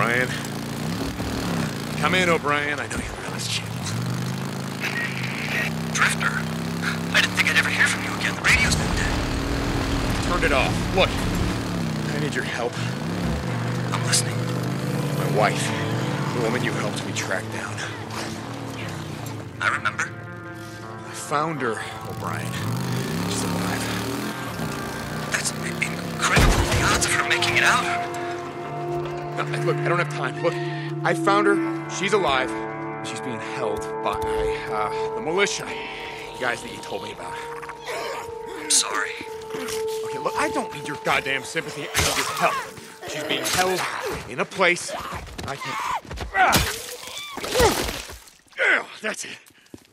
O'Brien. Come in, O'Brien. I know you're on this channel. Drifter? I didn't think I'd ever hear from you again. The radio's been dead. Turned it off. Look, I need your help. I'm listening. My wife, the woman you helped me track down. I remember. I found her, O'Brien. She's alive. That's incredible. The odds of her making it out. No, look, I don't have time. Look, I found her. She's alive. She's being held by the militia. The guys that you told me about. I'm sorry. Okay, look, I don't need your goddamn sympathy. I need your help. She's being held in a place I can't... That's it.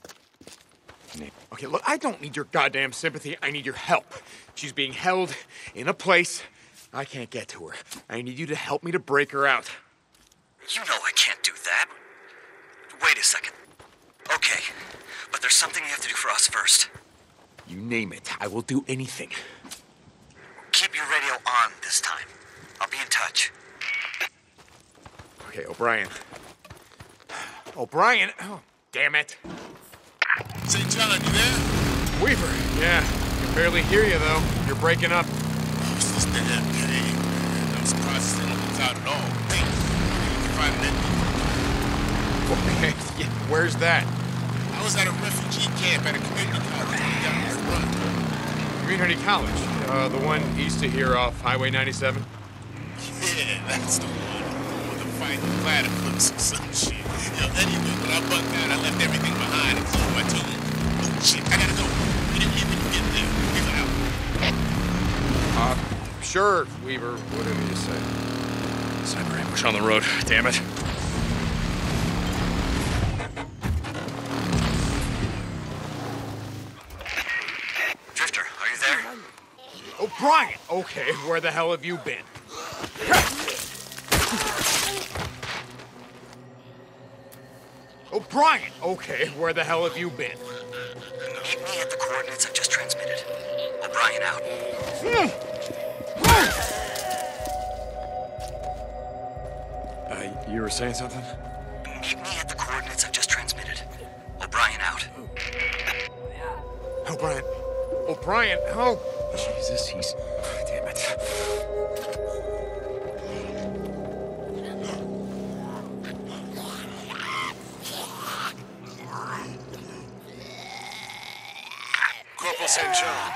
Okay, look, I don't need your goddamn sympathy. I need your help. She's being held in a place I can't get to her. I need you to help me to break her out. You know I can't do that. Wait a second. Okay, but there's something you have to do for us first. You name it. I will do anything. Keep your radio on this time. I'll be in touch. Okay, O'Brien. O'Brien? Oh, damn it. St. John, you there? Weaver, yeah. I can barely hear you, though. You're breaking up. It's this damn cave, man. I'm surprised it still opens out at all. Hey, you can find an ending. Yeah, where's that? I was at a refugee camp at a community college down this run. Community College. The one east of here off Highway 97? Yeah, that's the one. With the fighting platypus or some shit. Yo, anyway, when I bucked out, I left everything behind, including my team. Oh, shit, I gotta go. We didn't even get there. We're out. Sure, Weaver. Whatever you say. Cyber ambush on the road. Damn it. Drifter, are you there? O'Brien! Okay, where the hell have you been? O'Brien! Okay, where the hell have you been? Meet me at the coordinates I've just transmitted. O'Brien out. You were saying something? Meet me at the coordinates I've just transmitted. O'Brien out. O'Brien. O'Brien! Oh! Jesus, he's... Damn it. Corporal St. John.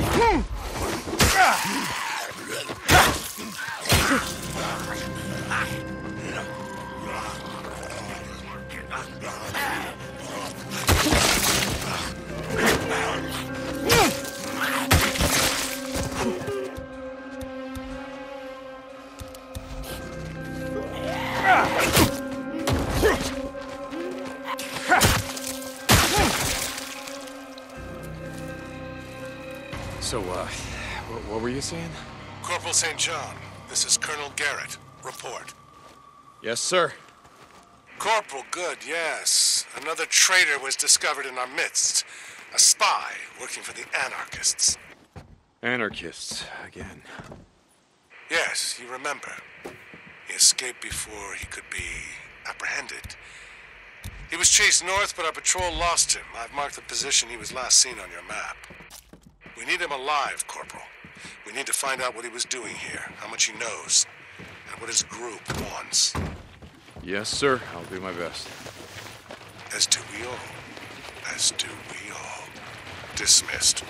So, what were you saying? Corporal St. John, this is Colonel Garrett. Report. Yes, sir. Corporal, good, yes. Another traitor was discovered in our midst. A spy working for the anarchists. Anarchists, again. Yes, you remember. He escaped before he could be apprehended. He was chased north, but our patrol lost him. I've marked the position he was last seen on your map. We need him alive, Corporal. We need to find out what he was doing here, how much he knows, and what his group wants. Yes, sir. I'll do my best. As do we all. As do we all. Dismissed.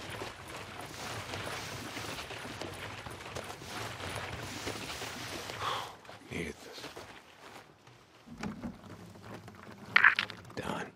Needed this. Done.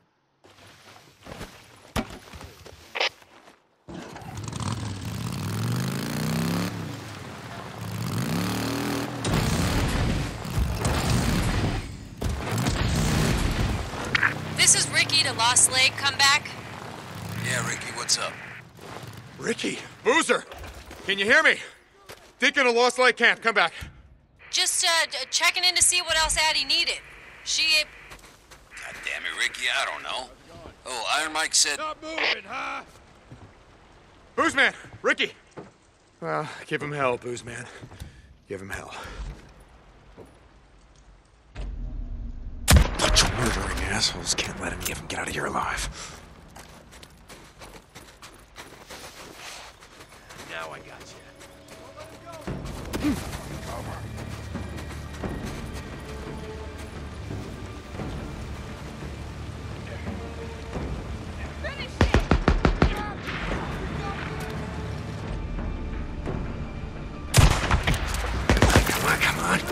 This is Ricky to Lost Lake. Come back. Yeah, Ricky, what's up? Ricky! Boozer! Can you hear me? Deacon of Lost Lake Camp, come back. Just checking in to see what else Addie needed. She... God damn it, Ricky, I don't know. Oh, Iron Mike said... Stop moving, huh? Boozman! Ricky! Well, give him hell, Boozman. Give him hell. bunch of murdering assholes can't let any of them get out of here alive. Now I got you. Come on.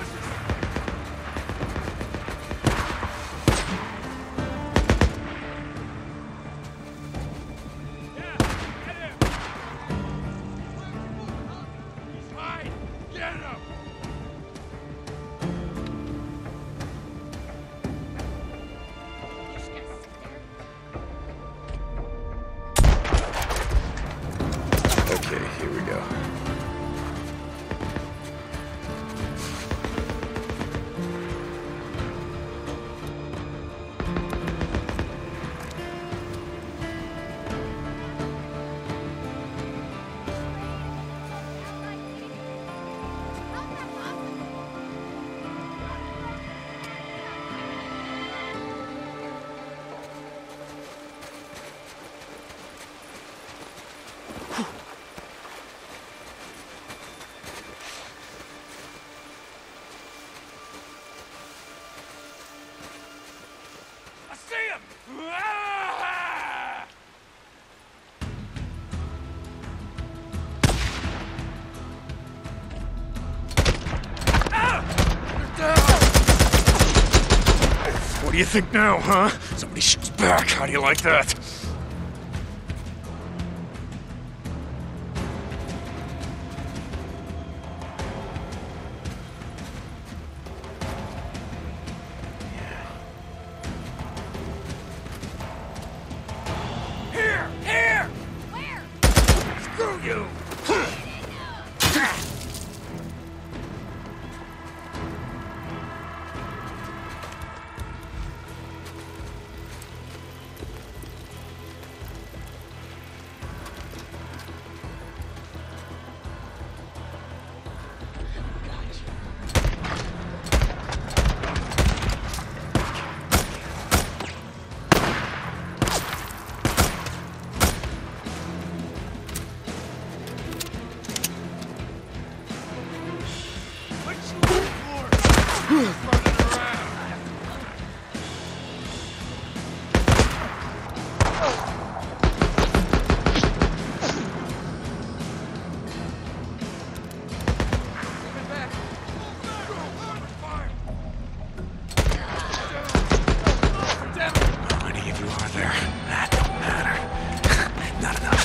Okay, here we go. I see him! Ah! What do you think now, huh? Somebody shoots back. How do you like that? Here! Here! Where? Screw you! How many of you are there? That don't matter. Not enough.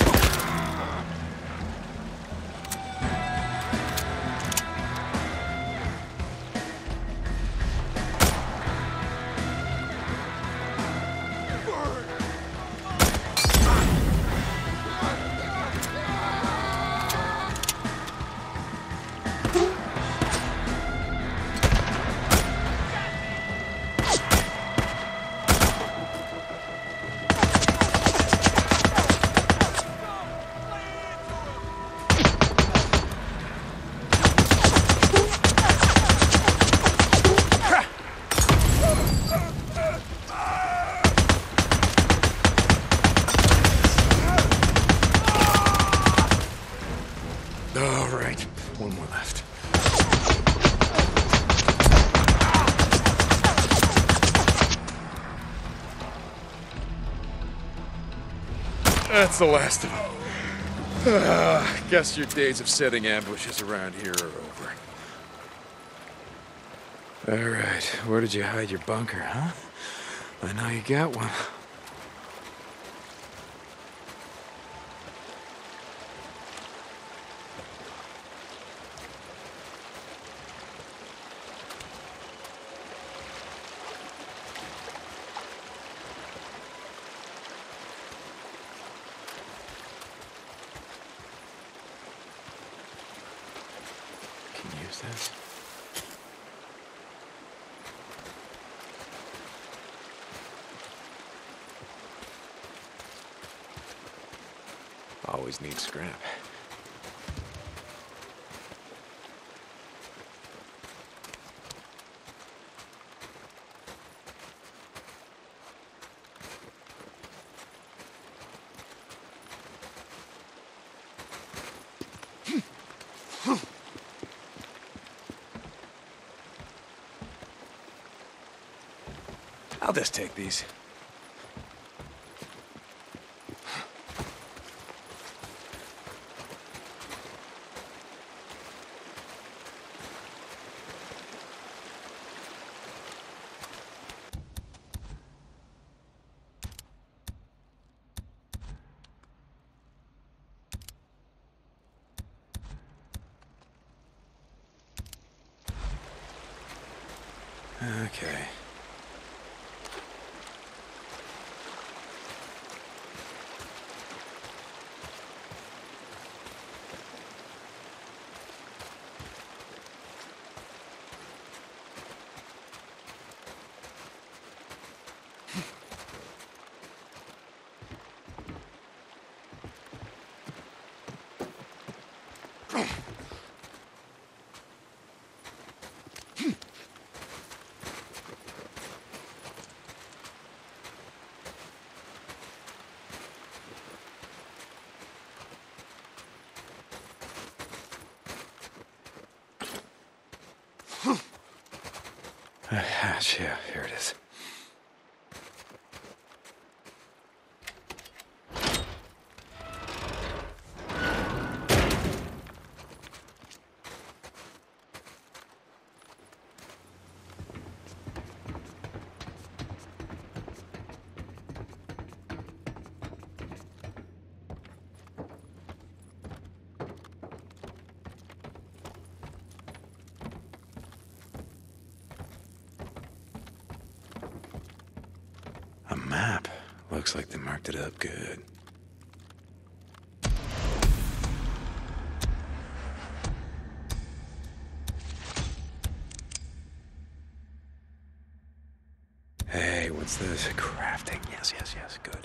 All right, one more left. That's the last of them. Guess your days of setting ambushes around here are over. All right, where did you hide your bunker, huh? I know you got one. Can you use this? Always need scrap. I'll just take these. Okay. A hatch, yeah, here it is. A map. Looks like they marked it up good. Hey, what's this? Crafting. Yes, yes, yes. Good.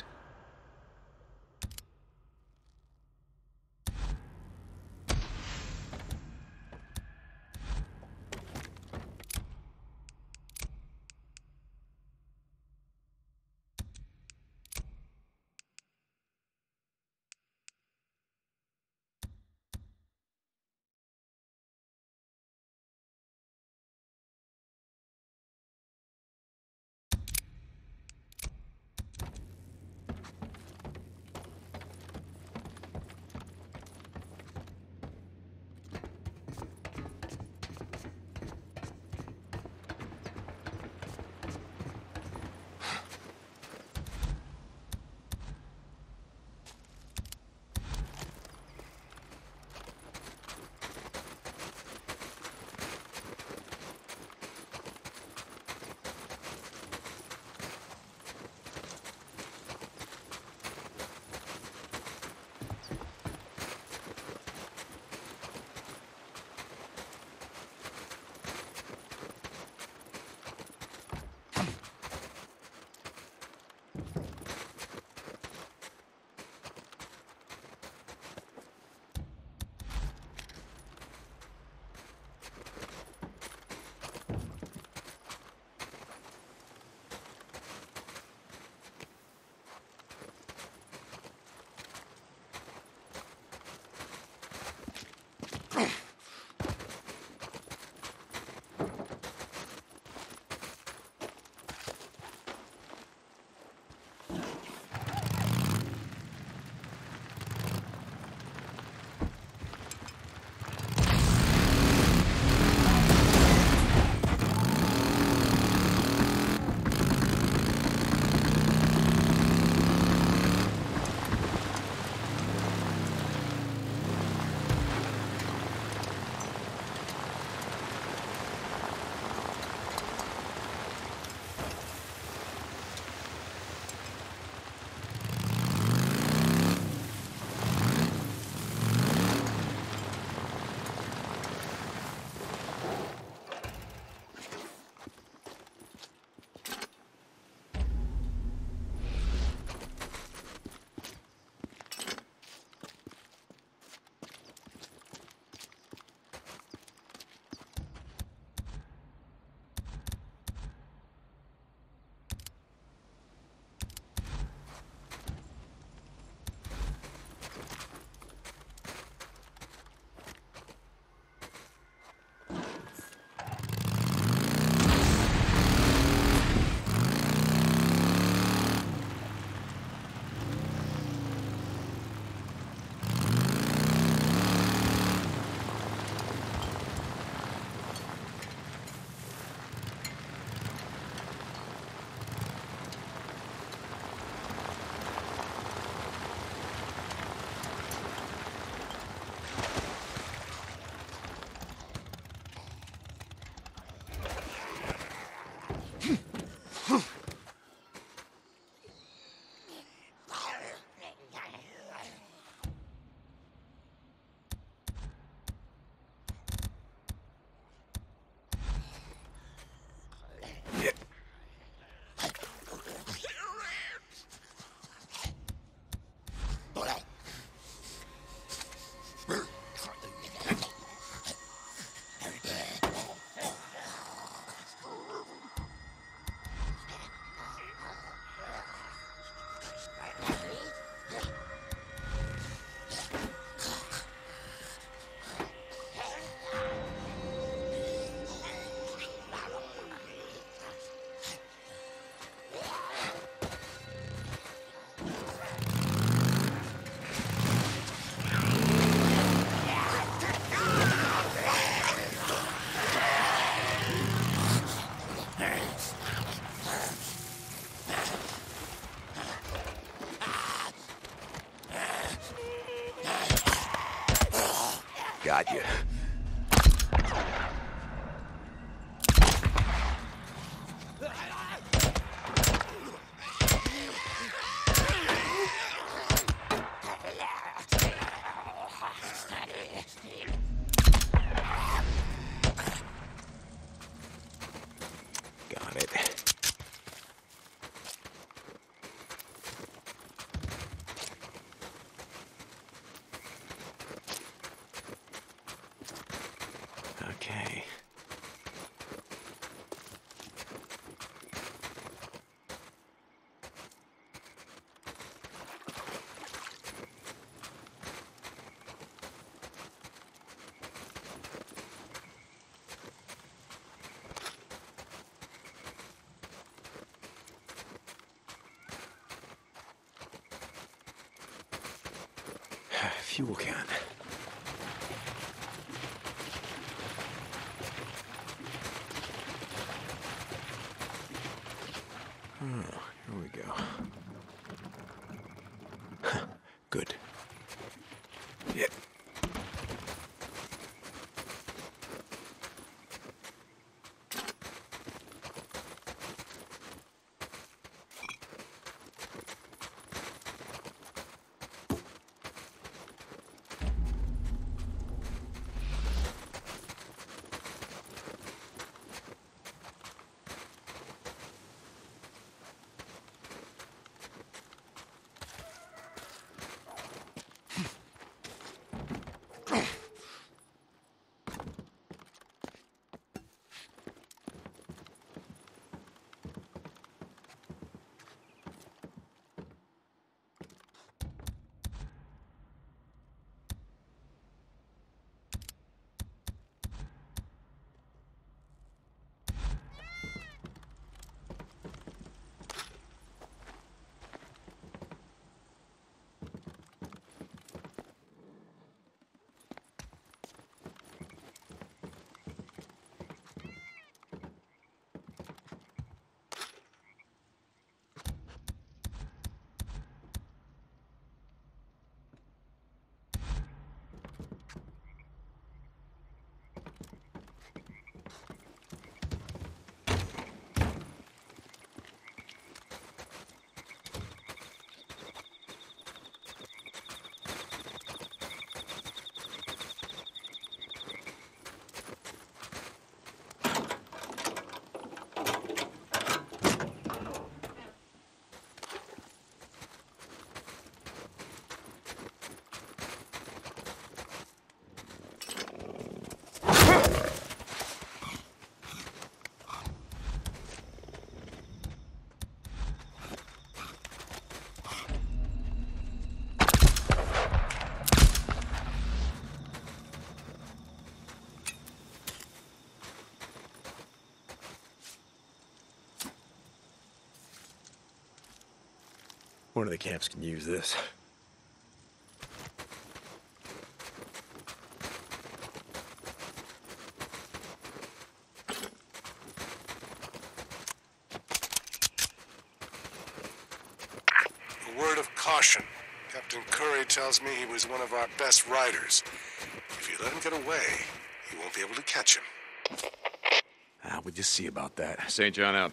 Got you. Got it. Okay. Fuel can. Oh, here we go. Good. Yeah. One of the camps can use this. A word of caution. Captain Curry tells me he was one of our best riders. If you let him get away, you won't be able to catch him. We'll just see about that. St. John out.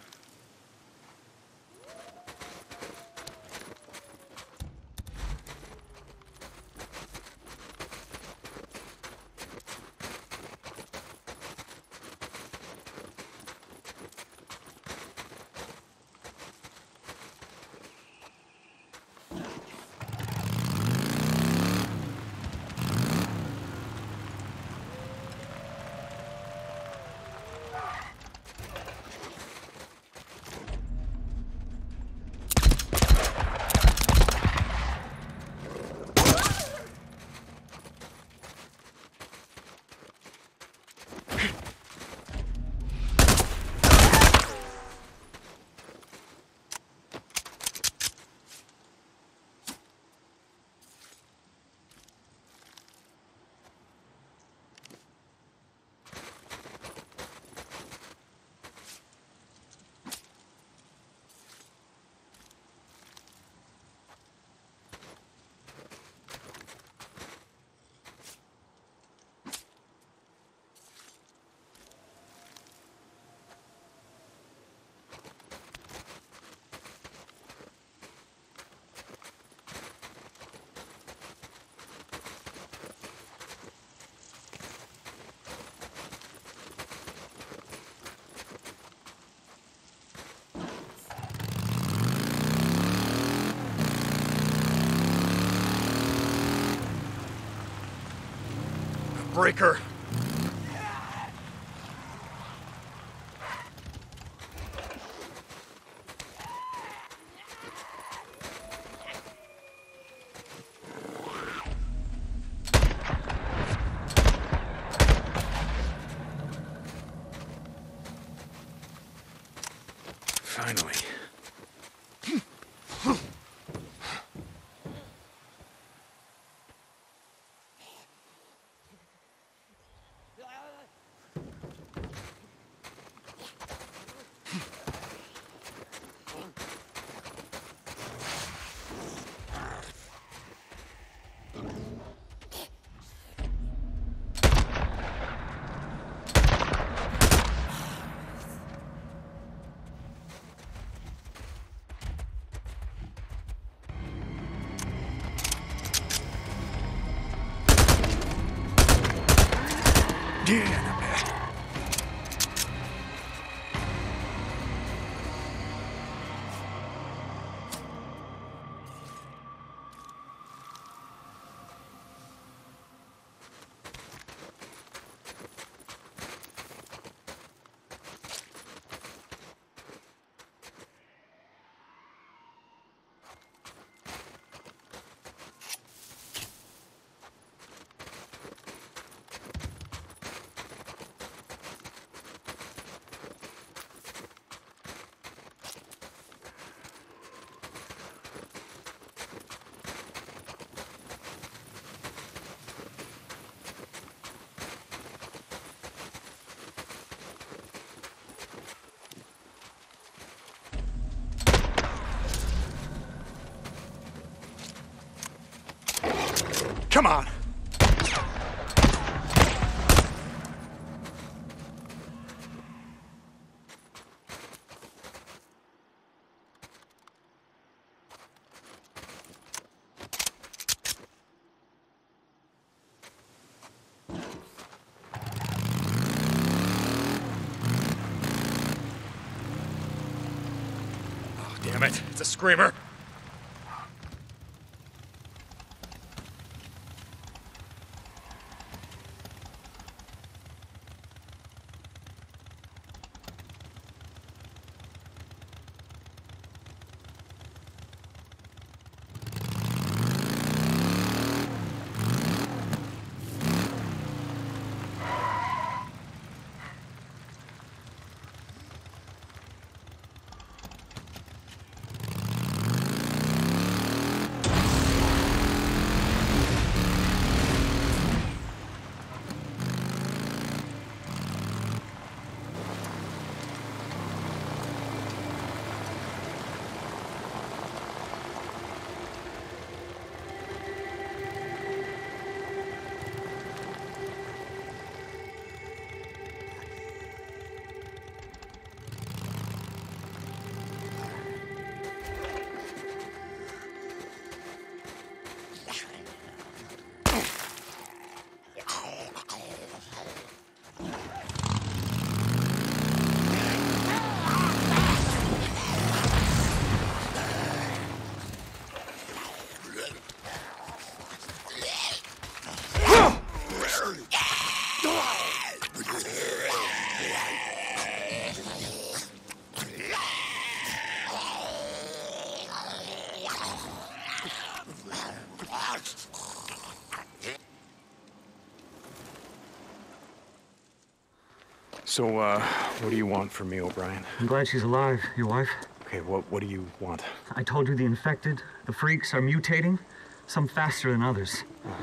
breaker. Finally. Yeah, not bad. Come on. Oh, damn it. It's a screamer. So, what do you want from me, O'Brien? I'm glad she's alive. Your wife? Okay, what do you want? I told you the infected, the freaks, are mutating. Some faster than others.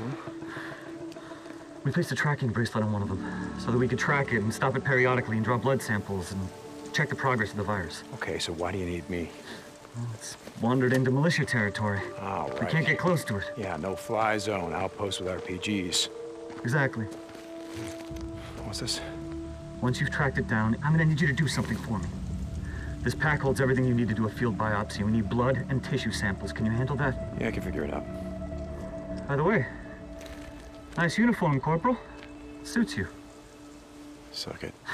We placed a tracking bracelet on one of them so that we could track it and stop it periodically and draw blood samples and check the progress of the virus. Okay, so why do you need me? Well, it's wandered into militia territory. All right. We can't get close to it. Yeah, no-fly zone, outpost with RPGs. Exactly. What's this? Once you've tracked it down, I'm gonna need you to do something for me. This pack holds everything you need to do a field biopsy. We need blood and tissue samples. Can you handle that? Yeah, I can figure it out. By the way, nice uniform, Corporal. Suits you. Suck it.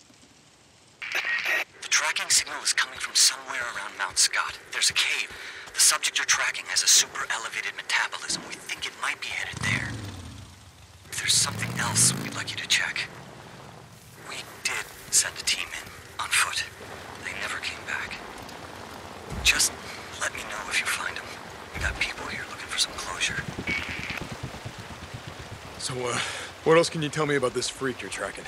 The tracking signal is coming from somewhere around Mount Scott. There's a cave. The subject you're tracking has a super elevated metabolism. We think it might be headed there. If there's something else we'd like you to check. We did send a team in, on foot. They never came back. Just let me know if you find them. We got people here looking for some closure. So, what else can you tell me about this freak you're tracking?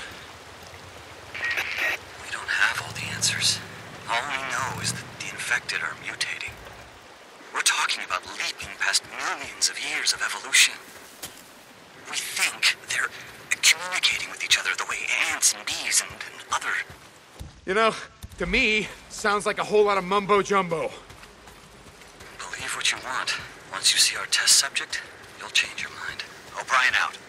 We don't have all the answers. All we know is that the infected are mutating. We're talking about leaping past millions of years of evolution. We think they're communicating with each other the way ants and bees and other... You know, to me, sounds like a whole lot of mumbo-jumbo. Believe what you want. Once you see our test subject, you'll change your mind. O'Brien out.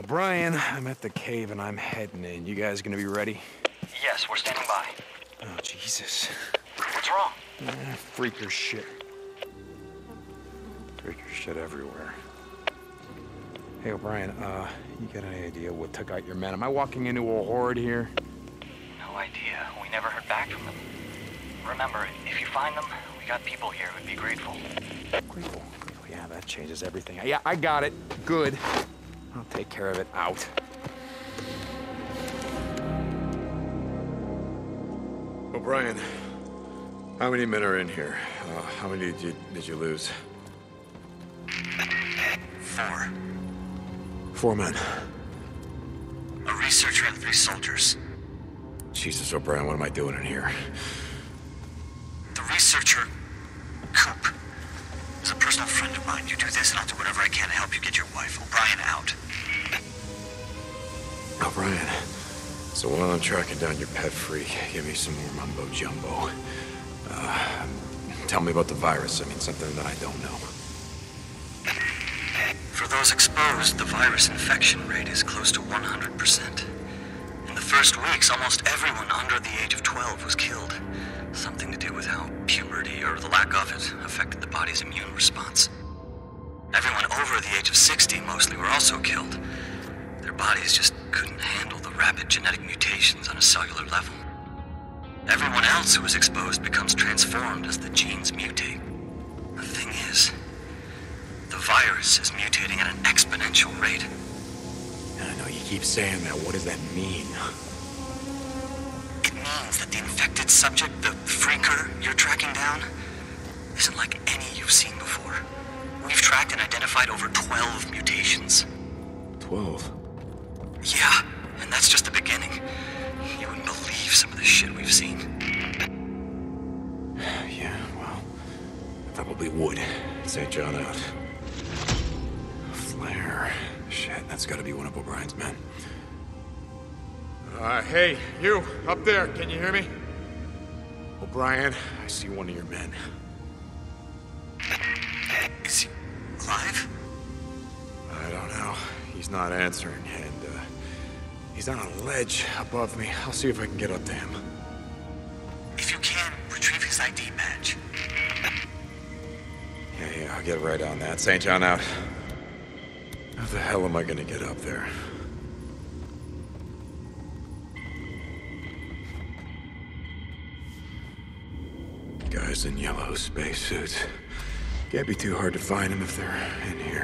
O'Brien, I'm at the cave and I'm heading in. You guys gonna be ready? Yes, we're standing by. Oh, Jesus. What's wrong? Freaker shit. Freaker shit everywhere. Hey, O'Brien, you got any idea what took out your men? Am I walking into a horde here? No idea. We never heard back from them. Remember, if you find them, we got people here who'd be grateful. Grateful. Yeah, that changes everything. Yeah, I got it. Good. I'll take care of it. Out. O'Brien, how many men are in here? How many did you lose? 4. 4 men. A researcher and 3 soldiers. Jesus, O'Brien, what am I doing in here? The researcher, Coop, is a personal friend of mine. You do this and I'll do whatever I can to help you get your wife. O'Brien out. O'Brien, so while I'm tracking down your pet freak, give me some more mumbo-jumbo. Tell me about the virus. I mean, something that I don't know. For those exposed, the virus infection rate is close to 100%. In the first weeks, almost everyone under the age of 12 was killed. Something to do with how puberty, or the lack of it, affected the body's immune response. Everyone over the age of 60 mostly were also killed. Their bodies just couldn't handle the rapid genetic mutations on a cellular level. Everyone else who is exposed becomes transformed as the genes mutate. The thing is, the virus is mutating at an exponential rate. I know you keep saying that. What does that mean? It means that the infected subject, the freaker you're tracking down, isn't like any you've seen before. We've tracked and identified over 12 mutations. 12? Yeah, and that's just the beginning. You wouldn't believe some of the shit we've seen. Yeah, well, I probably would. St. John out. Flare. Shit, that's gotta be one of O'Brien's men. Hey, you, up there, can you hear me? O'Brien, I see one of your men. Is he alive? I don't know. He's not answering, and, he's on a ledge above me. I'll see if I can get up to him. If you can, retrieve his ID badge. Yeah, I'll get right on that. St. John out. How the hell am I gonna get up there? Guys in yellow spacesuits. Can't be too hard to find them if they're in here.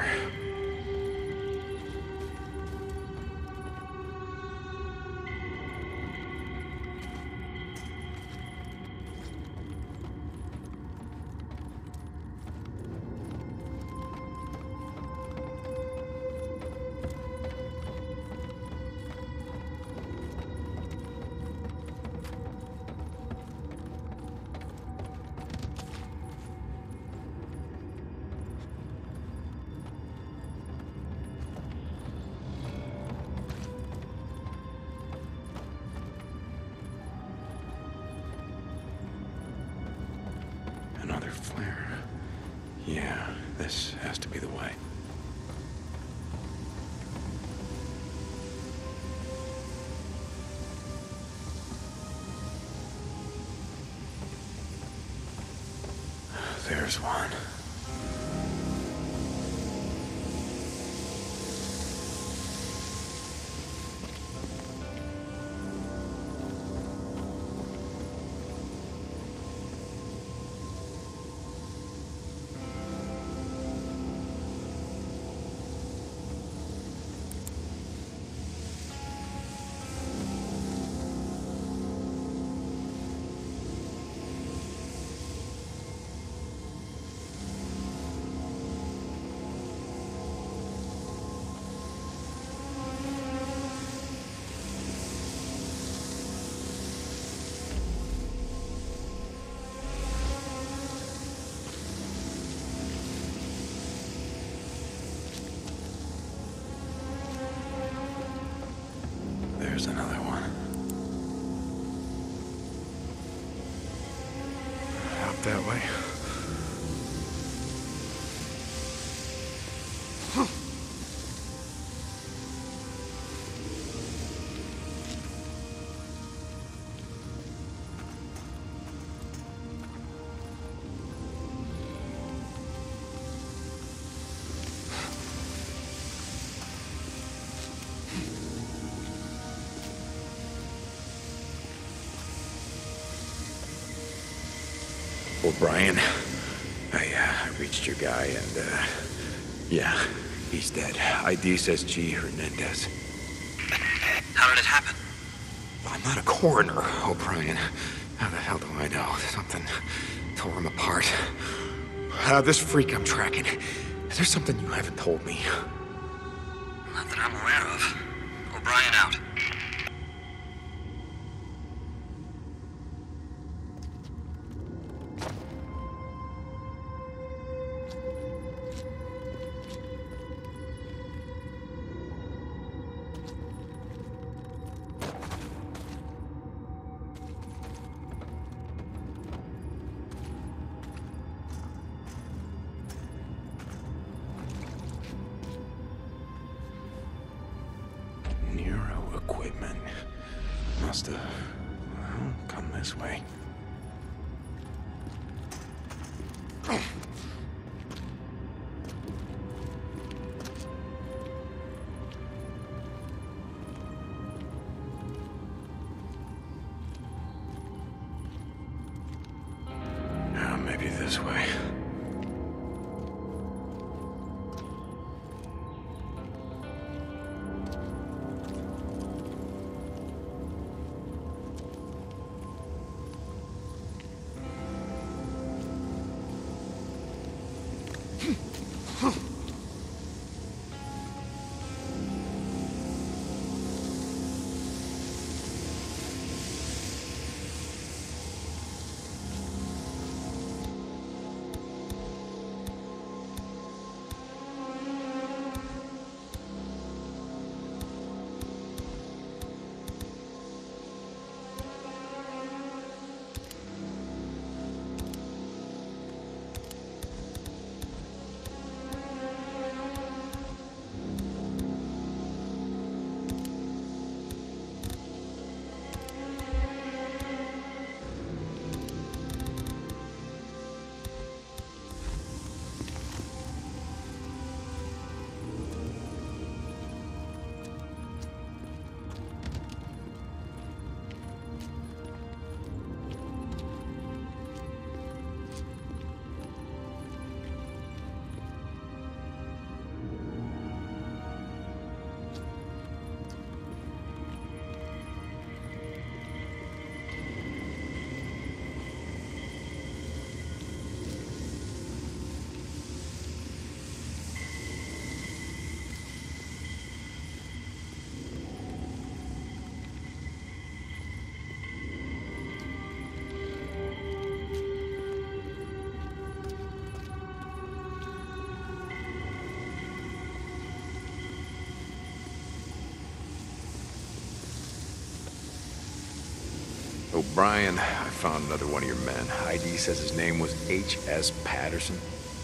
Another flare. Yeah, this has to be the way. There's one. There's another one. Out that way. O'Brien. I reached your guy and, yeah, he's dead. ID says G. Hernandez. How did it happen? I'm not a coroner, O'Brien. How the hell do I know? Something tore him apart. This freak I'm tracking. Is there something you haven't told me? Not that I'm aware of. O'Brien out. Equipment. Must have, well, come this way. Maybe this way. O'Brien, I found another one of your men. ID says his name was H.S. Patterson.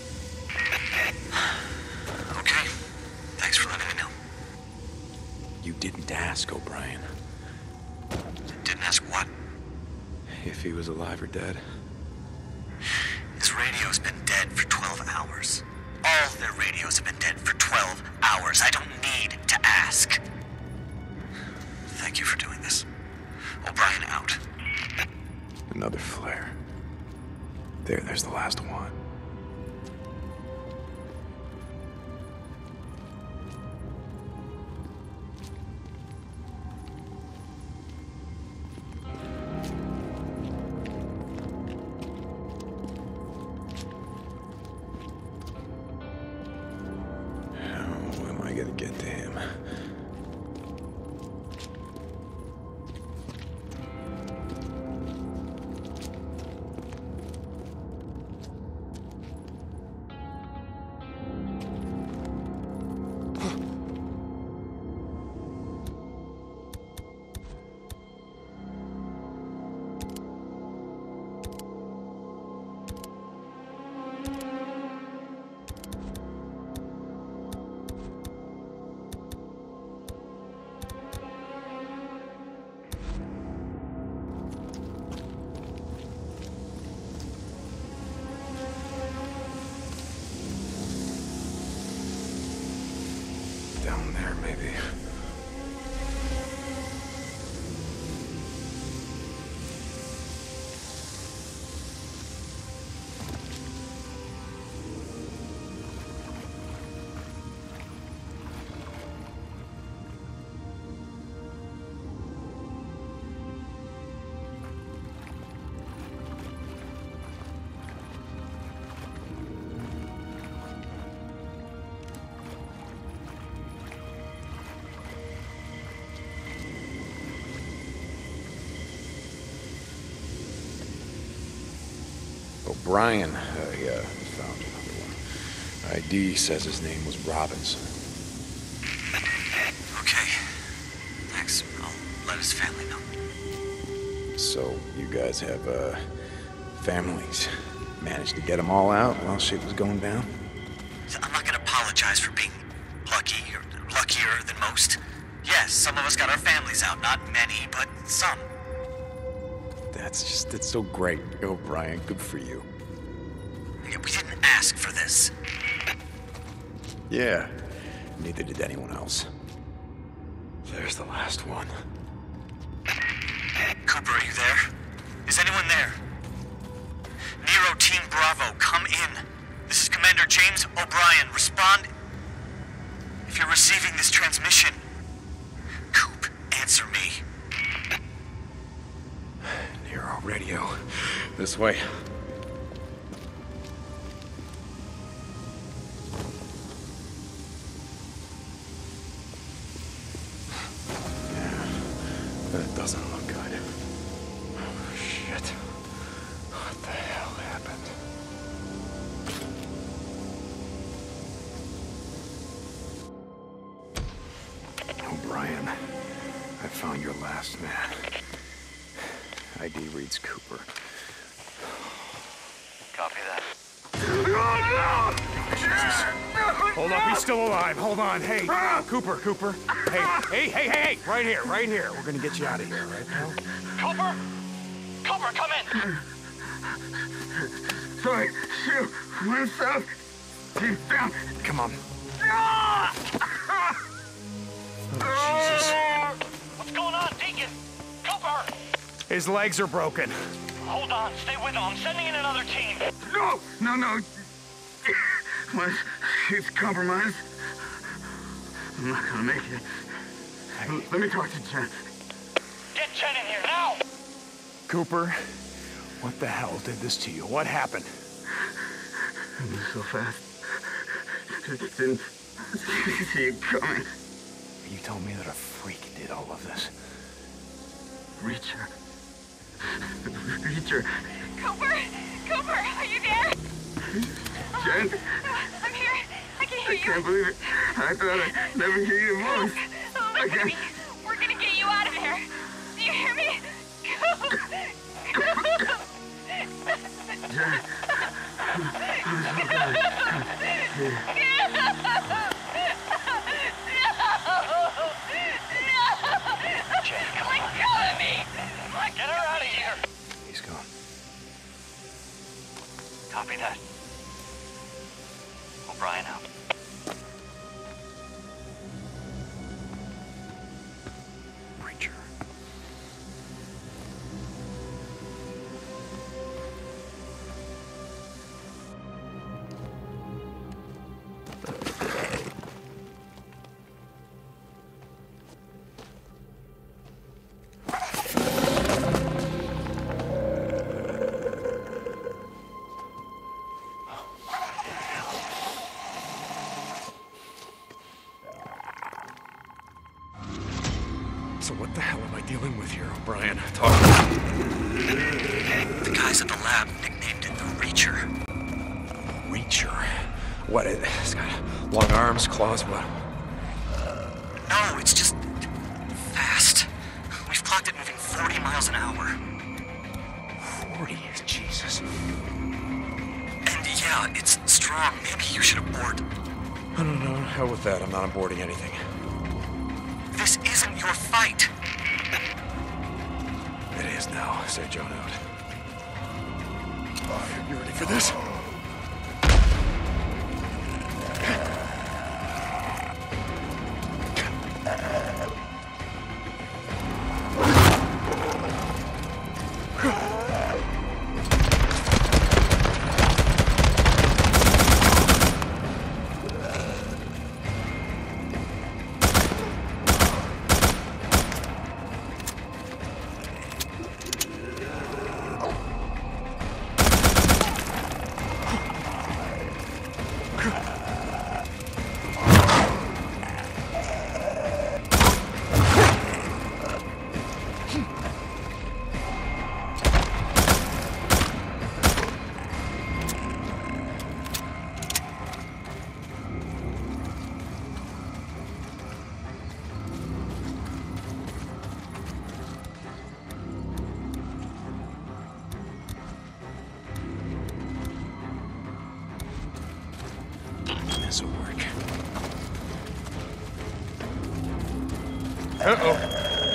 Okay. Thanks for letting me know. You didn't ask, O'Brien. Didn't ask what? If he was alive or dead. His radio's been dead for 12 hours. All their radios have been dead for 12 hours. I don't need to ask. Thank you for doing this. O'Brien out. Another flare. There's the last one. How am I gonna get to him? Down there, maybe. O'Brien, found another one. ID says his name was Robinson. Okay. Thanks. I'll let his family know. So, you guys have, families. Managed to get them all out while shit was going down? I'm not gonna apologize for being lucky, or luckier than most. Yes, some of us got our families out. Not many, but some. That's so great, O'Brien. Good for you. We didn't ask for this. Yeah, neither did anyone else. There's the last one. Cooper, are you there? Is anyone there? Nero Team Bravo, come in. This is Commander James O'Brien. Respond if you're receiving this transmission. Coop, answer me. Nero, radio. This way. Yeah, that doesn't look good. Oh, shit. What the hell happened? O'Brien, I found your last man. ID reads Cooper. Copy that. Hold up, he's still alive. Hold on. Hey, Cooper. Hey. Right here. We're gonna get you out of here, right, pal? Cooper, come in. Sorry, shoot. One south. Team down. Come on. Jesus. What's going on, Deacon? Cooper! His legs are broken. Hold on, stay with him. I'm sending in another team. No. He's compromised. I'm not gonna make it. Let me talk to Jen. Get Jen in here now! Cooper, what the hell did this to you? What happened? I moved so fast. Didn't see it coming. You told me that a freak did all of this. Reacher. Cooper, are you there? Jen, I'm here. I can hear I you. can't believe it. I thought I'd never hear your voice. Listen to me. We're gonna get you out of there. Do you hear me? Jen. Get her out of here! He's gone. Copy that. O'Brien out. Preacher. So what the hell am I dealing with here, O'Brien? Talk to me. The guys at the lab nicknamed it the Reacher. Reacher? What, it's got long arms, claws, what? No, it's just fast. We've clocked it moving 40 miles an hour. 40, Jesus. And yeah, it's strong. Maybe you should abort. I don't know, hell with that, I'm not aborting anything. This isn't your fight. It is now, said Joe Note. You ready for this? this'll work. Uh-oh.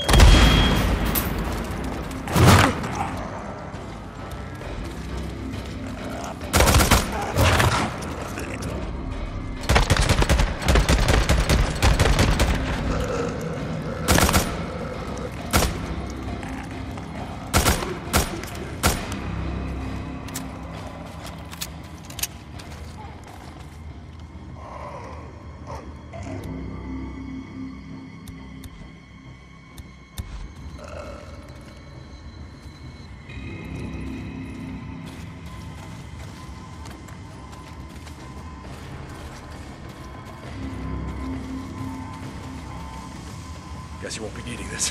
Guess you won't be needing this.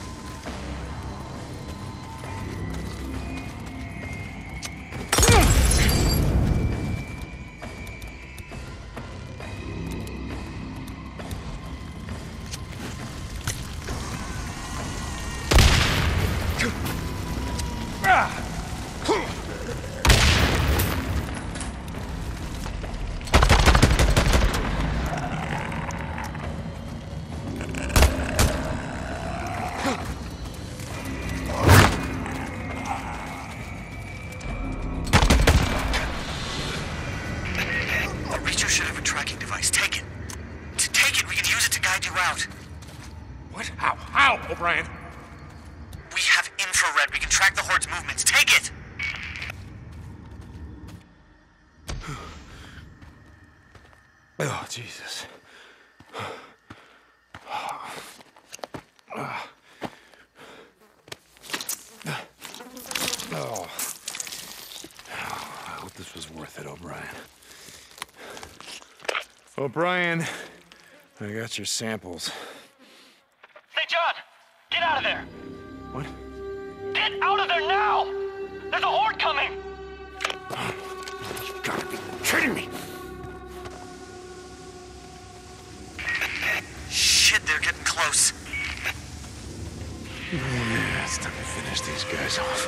What? How, O'Brien? We have infrared. We can track the Horde's movements. Take it! Oh, Jesus. Oh. I hope this was worth it, O'Brien. O'Brien, I got your samples. Hey, John! Get out of there! What? Get out of there now! There's a Horde coming! You gotta be kidding me! Shit, they're getting close. Yeah, it's time to finish these guys off.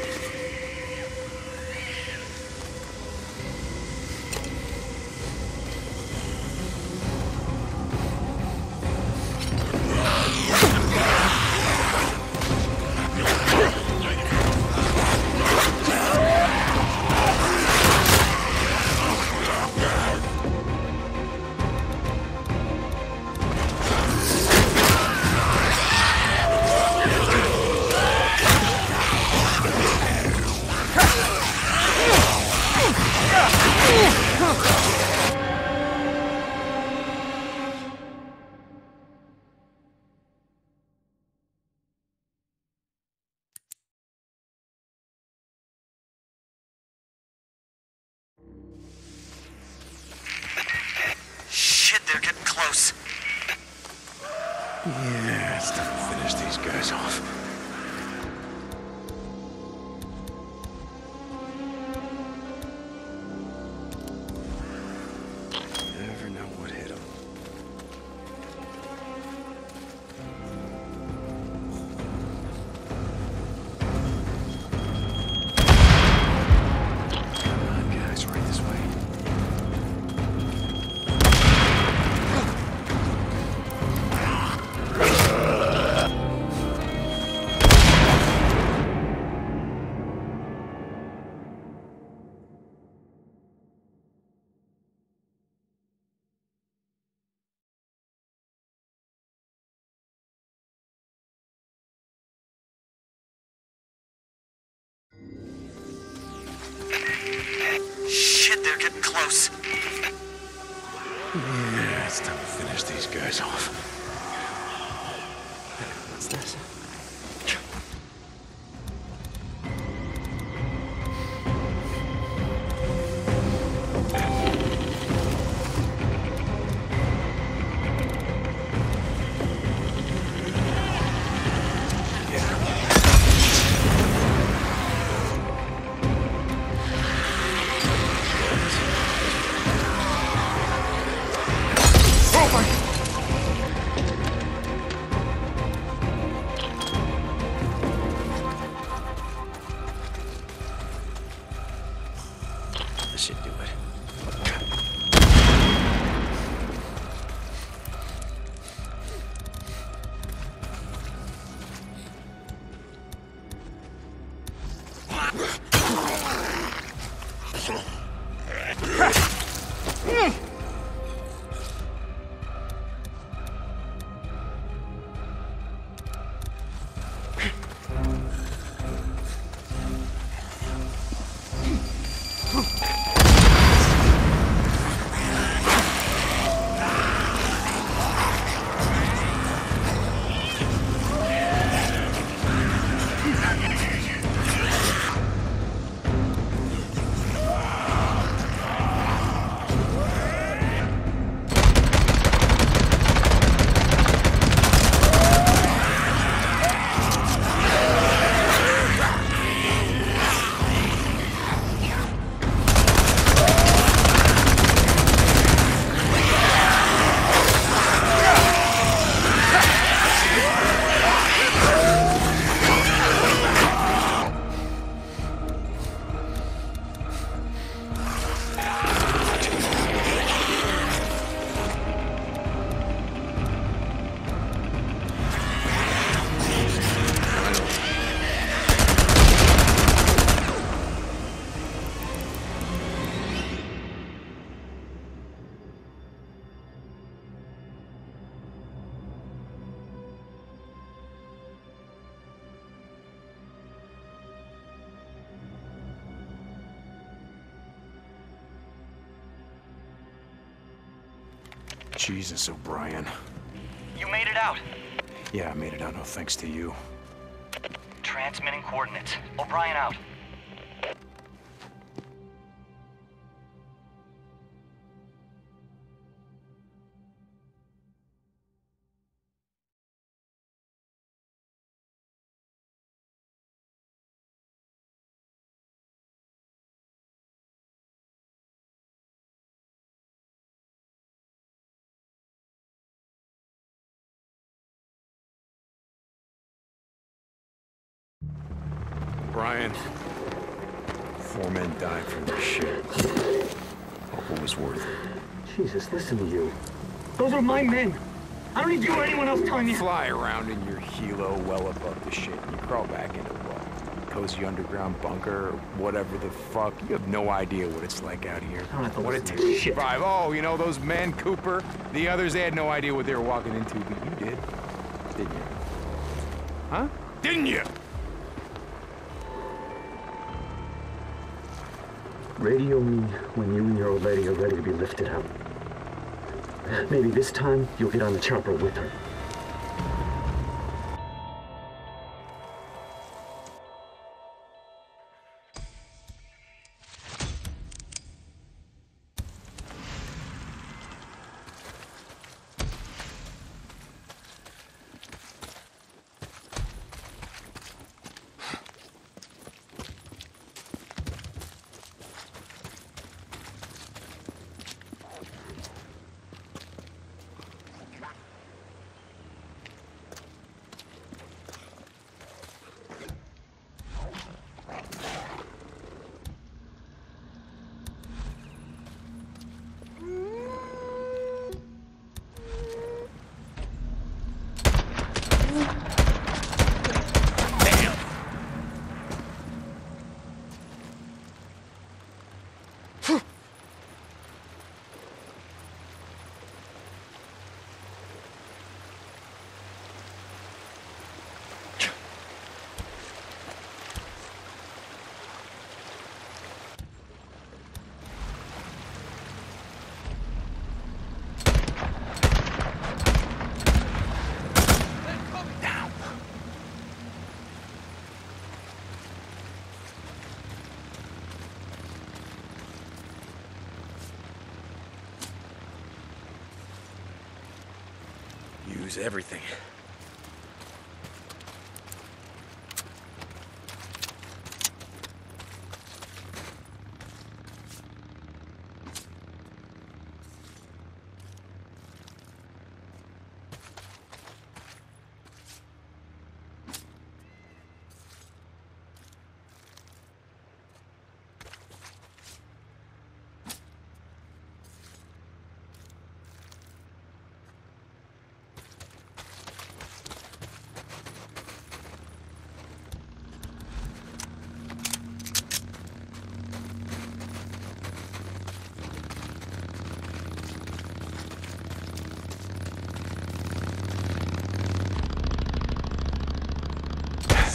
Shit, they're getting close. Yeah, it's time to finish these guys off. You never know what hit 'em. Come on, guys, right this way. Shit, they're getting close. Yeah, it's time to finish these guys off. What's this? Jesus, O'Brien. You made it out. Yeah, I made it out, no thanks to you. Transmitting coordinates. O'Brien out. Brian, 4 men died from this shit. Hope it was worth it. Jesus, listen to you. Those are my men. I don't need you or anyone else telling me. Fly around in your helo well above the shit, and you crawl back into what? Cozy underground bunker, or whatever the fuck. You have no idea what it's like out here. I don't have to what it listen takes to to shit. survive. Oh, you know those men, Cooper? The others, they had no idea what they were walking into, but you did. Didn't you? Huh? Didn't you? Radio me when you and your old lady are ready to be lifted out. Maybe this time you'll get on the chopper with her. Use everything.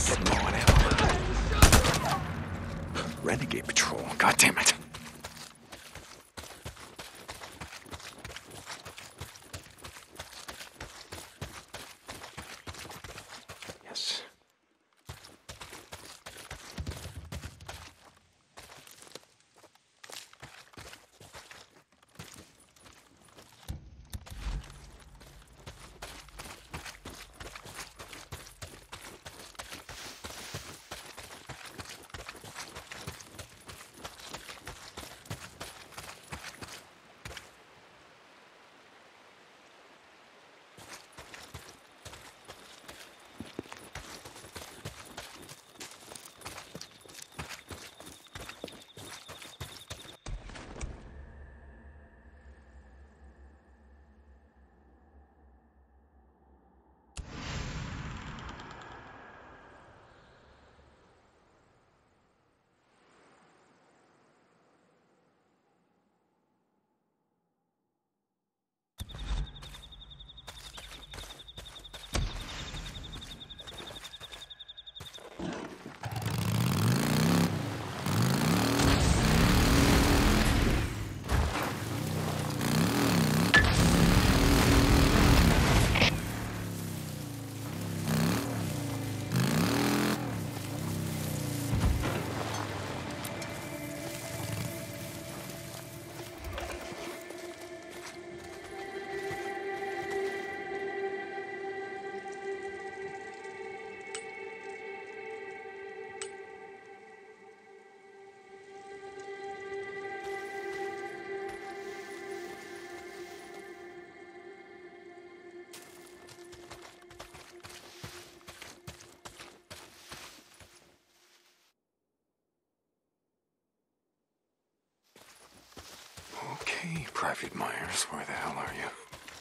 Getting low on ammo. Renegade Patrol. God damn it. Yes. Okay, Private Myers, where the hell are you?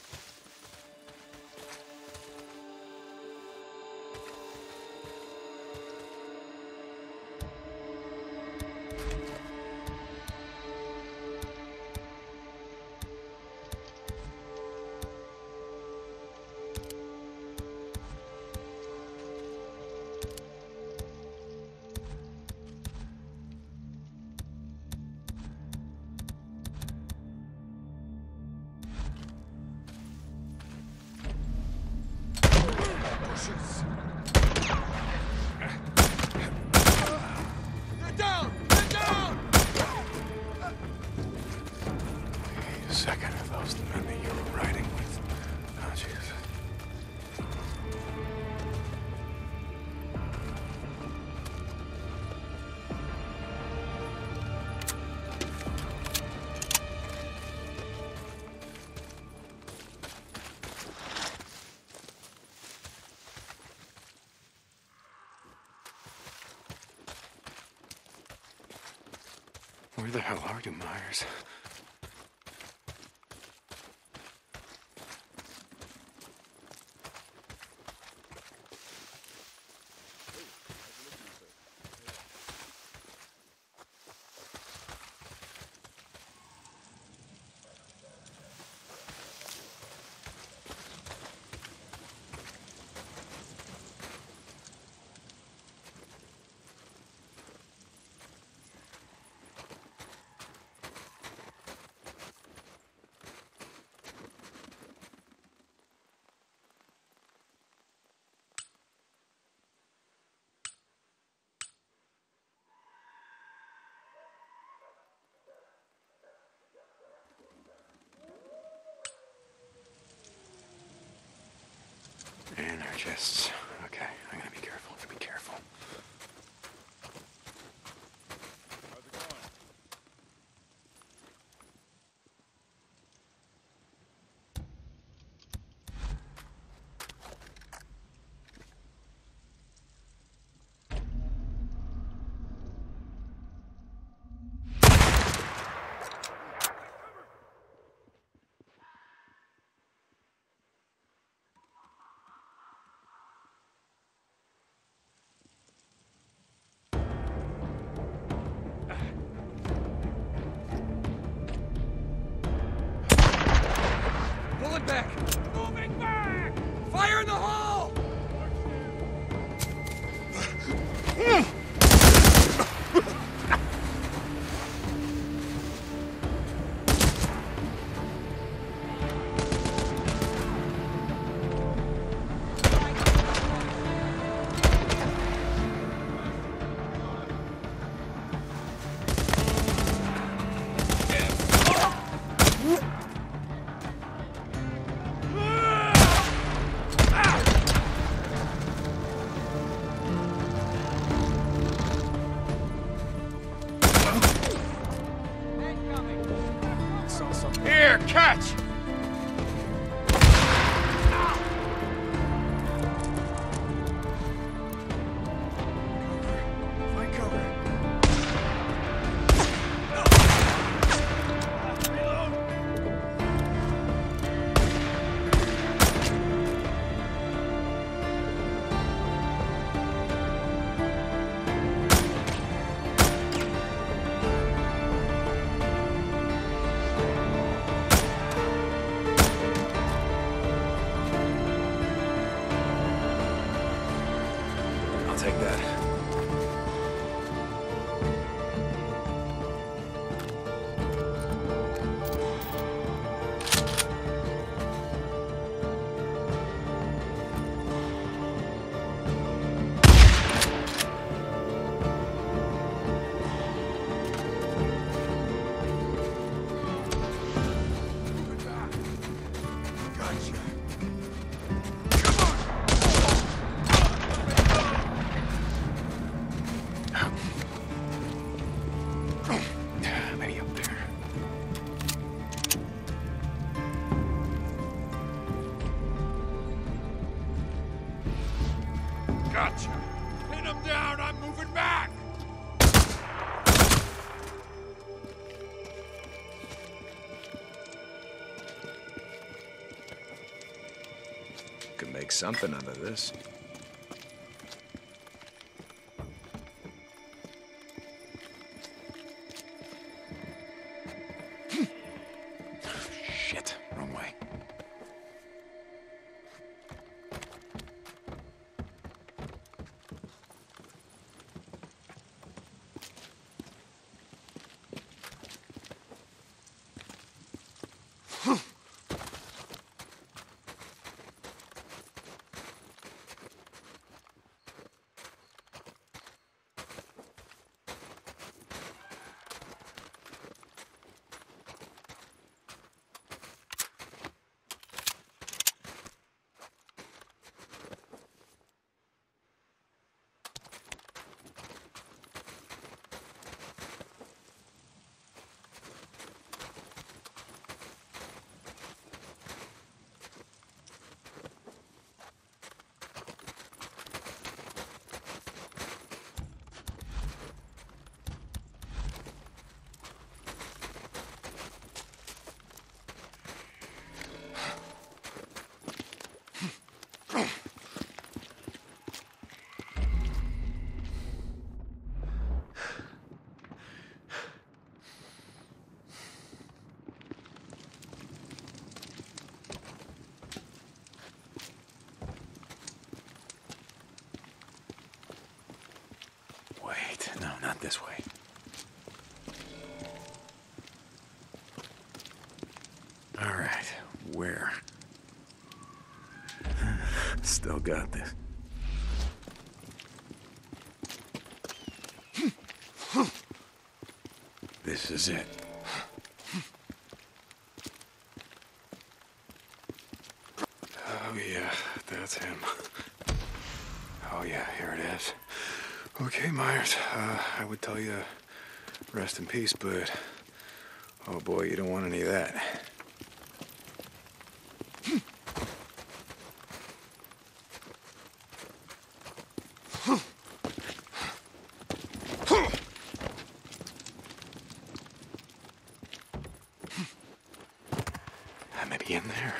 Second of those, the men that you were riding with. Oh, Jesus. Where the hell are you, Myers? Anarchists. Okay, I'm gonna be careful. I'm gonna be careful. How's it going? Pulling back! Moving back! Fire in the hole! Here, catch! Find cover. I'll take that. Maybe up there. Gotcha. Pin him down. I'm moving back. Could make something out of this. Shit, wrong way. Wait, no, not this way. All right, where? Still got this. This is it. Oh yeah, that's him. Oh yeah, here it is. Okay, Myers, I would tell you rest in peace, but oh boy, you don't want any of that. Maybe in there.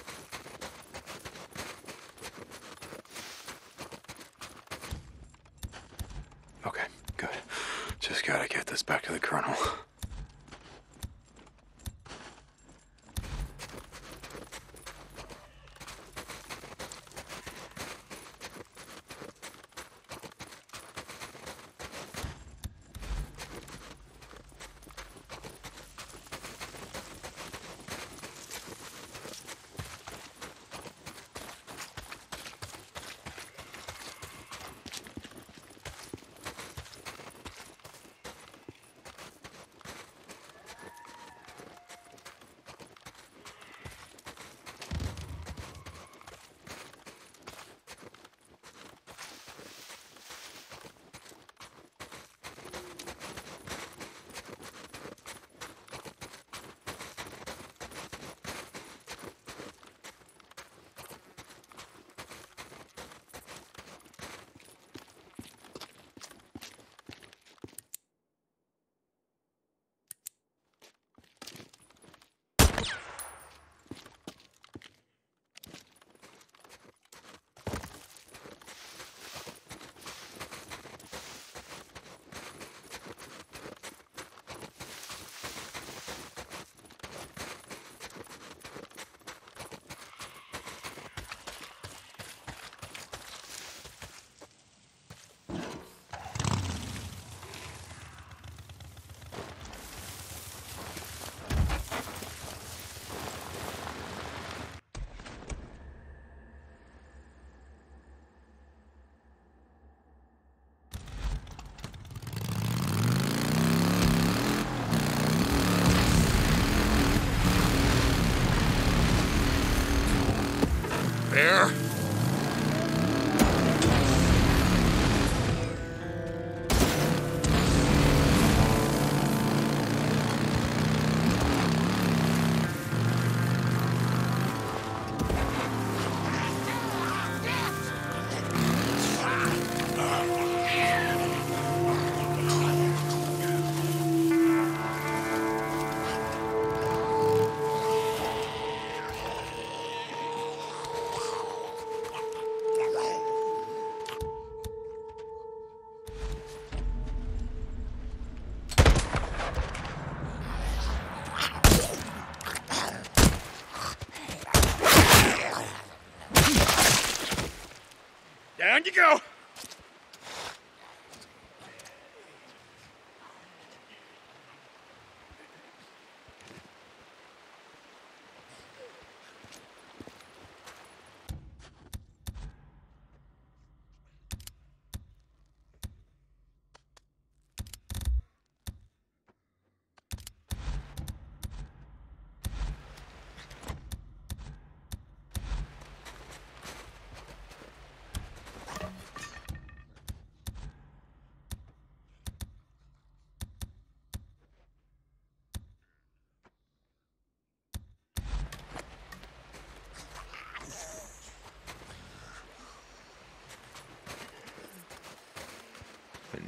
Okay, good. Just gotta get this back to the Colonel.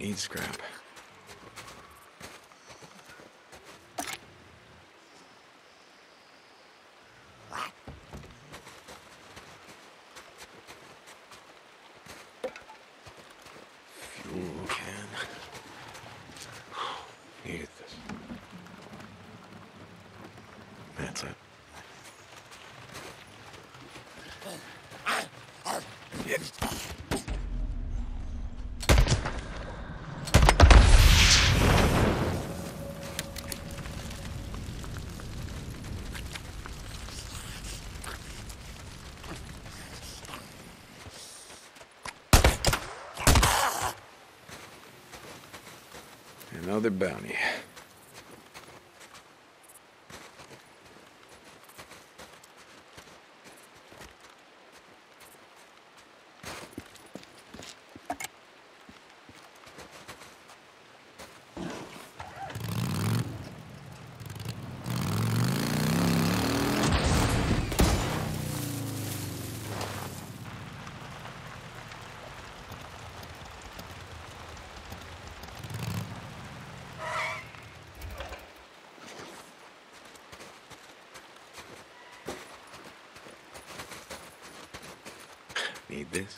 need scrap. Fuel can. Needed this. That's it. Yeah. Another bounty. Need this?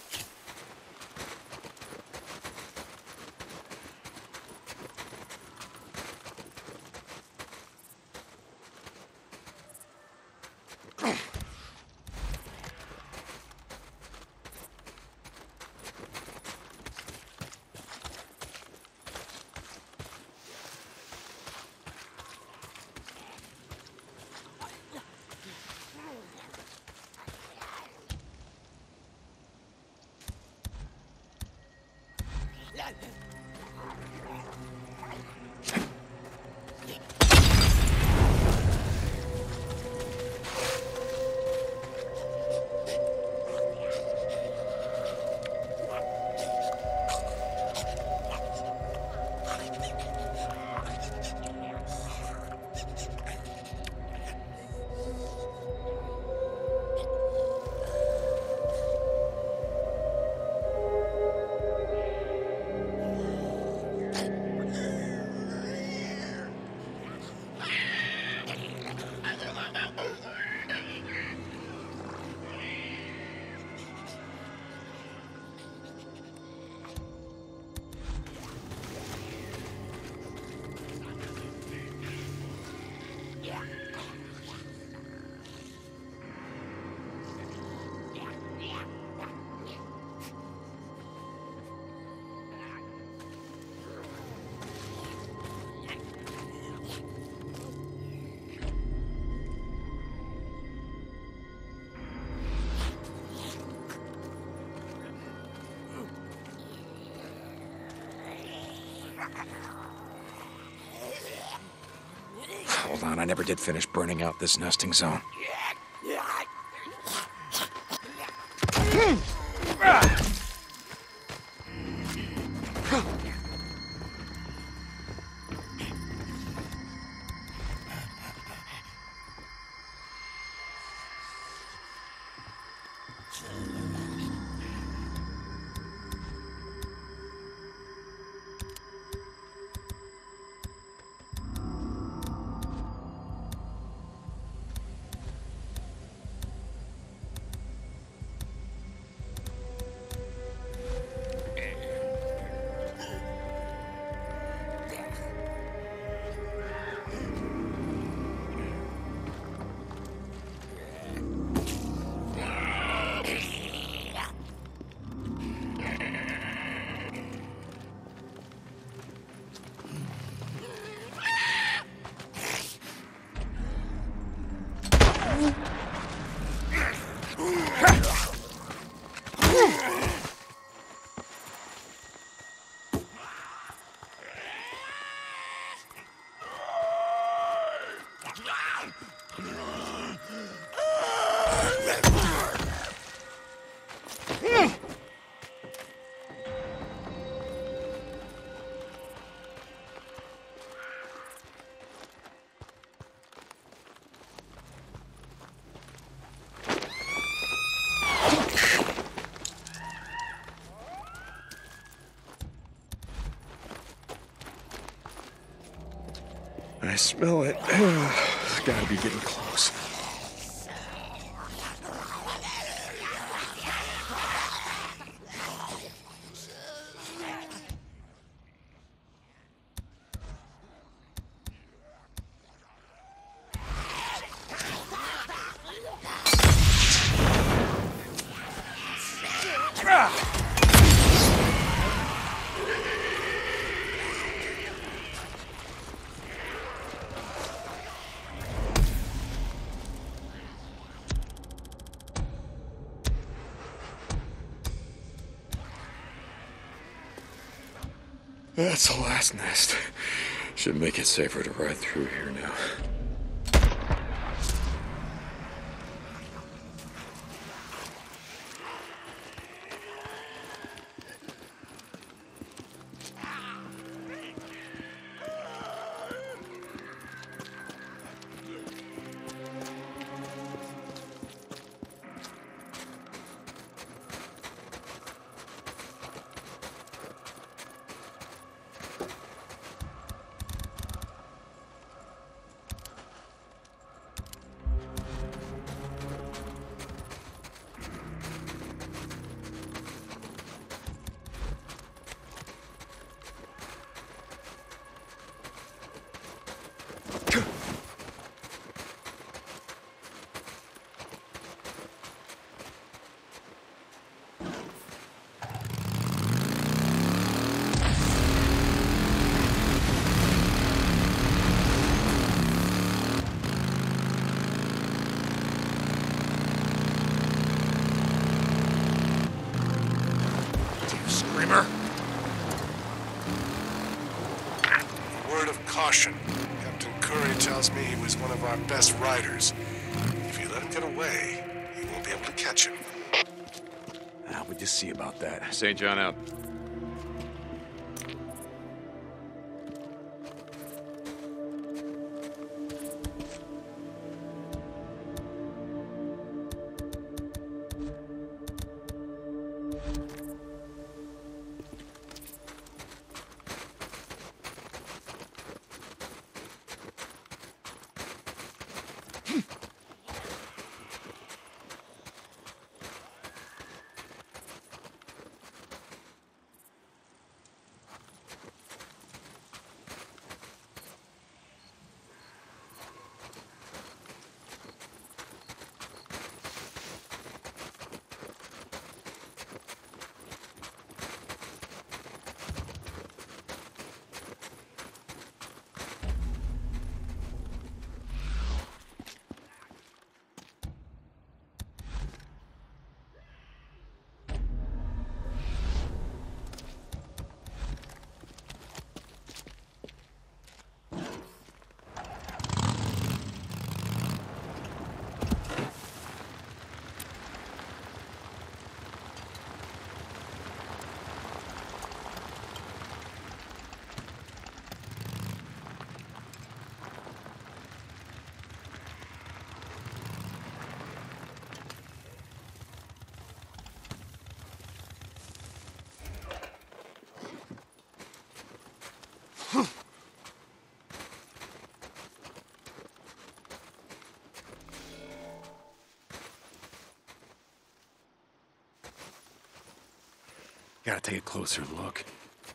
Hold on, I never did finish burning out this nesting zone. I smell it. It's gotta be getting close. That's the last nest. Should make it safer to ride through here now. Word of caution. Captain Curry tells me he was one of our best riders. If you let him get away, you won't be able to catch him. We'll just see about that. St. John out. Gotta take a closer look.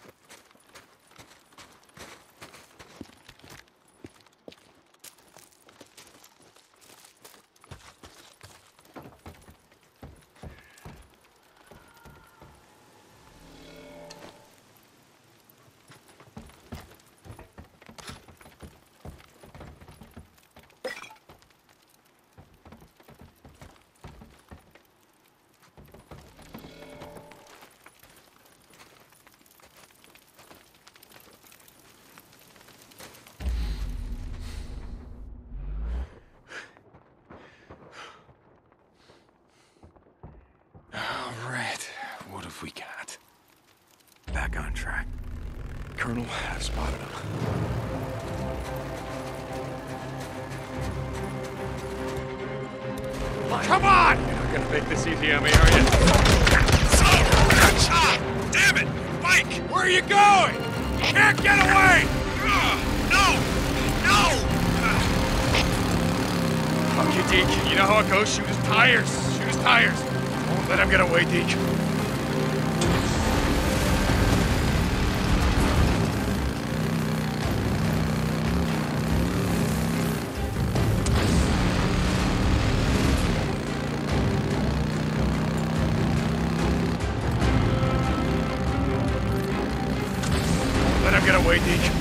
We got back on track. Colonel, I've spotted him. Come on! You're not gonna make this easy on me, are you? Good shot! Damn it! Mike! Where are you going? You can't get away! No! Okay, Deke, you know how it goes. Shoot his tires. Shoot his tires. Don't let him get away, Deke. Let him get away, Deke.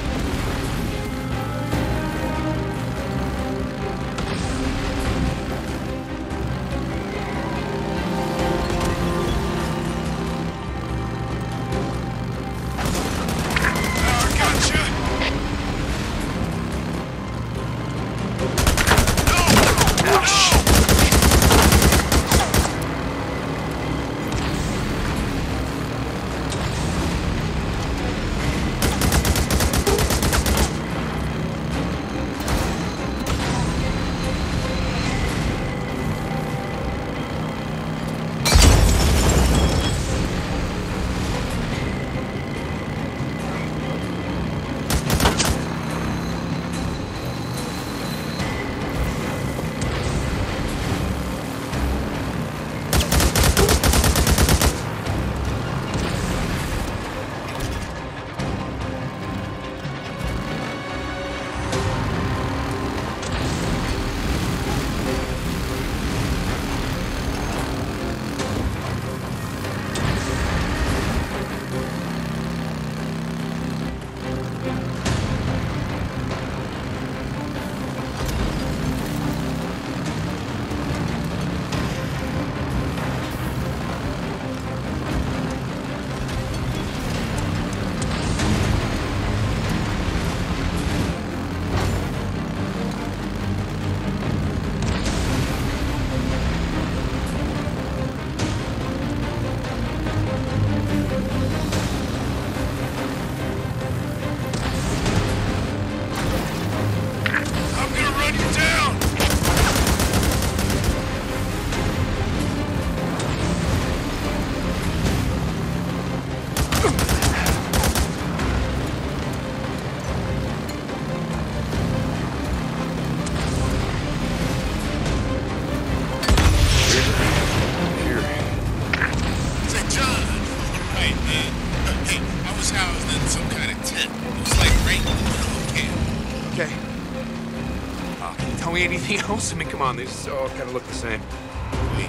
Anything else? I mean, come on, these all kind of look the same. Wait.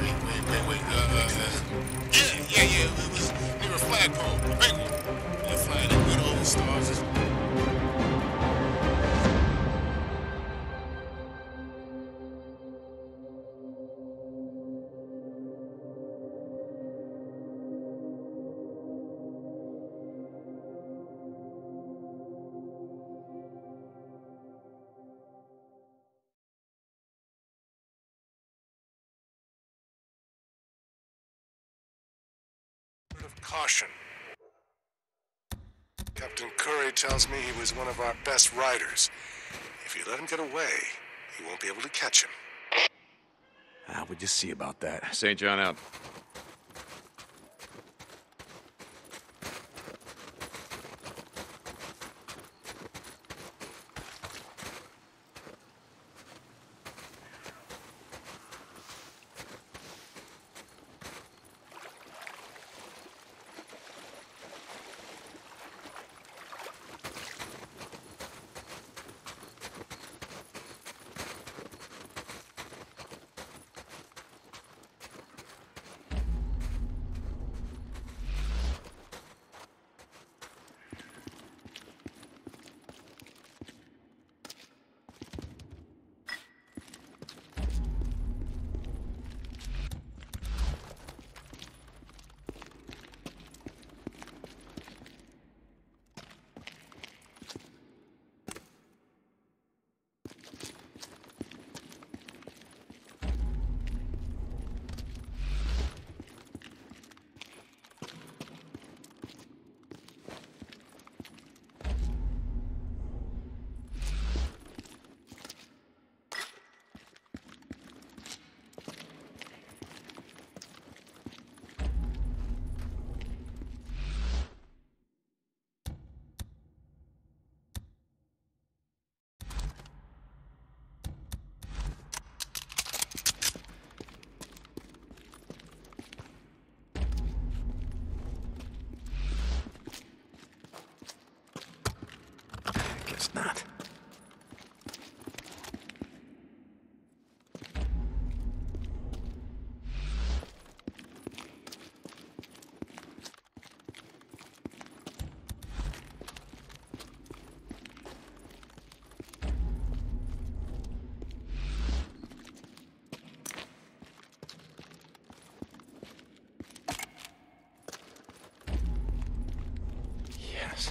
Yeah. It was near a flagpole, a big one. They're flying the good old stars. Of caution. Captain Curry tells me he was one of our best riders. If you let him get away, you won't be able to catch him. We'll just see about that. St. John out. guess not. Yes.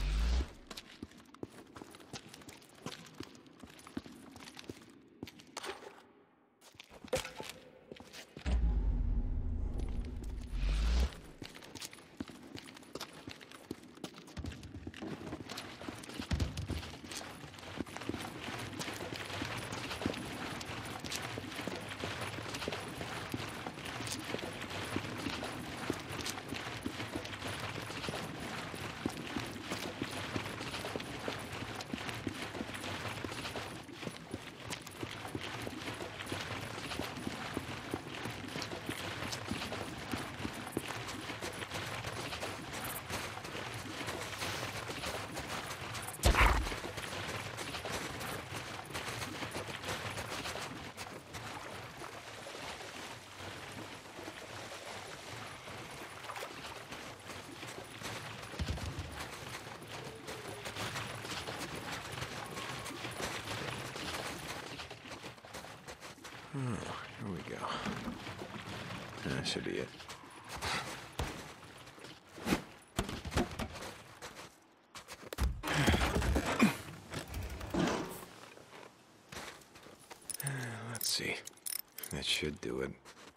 Oh, here we go. That should be it. Let's see. That should do it.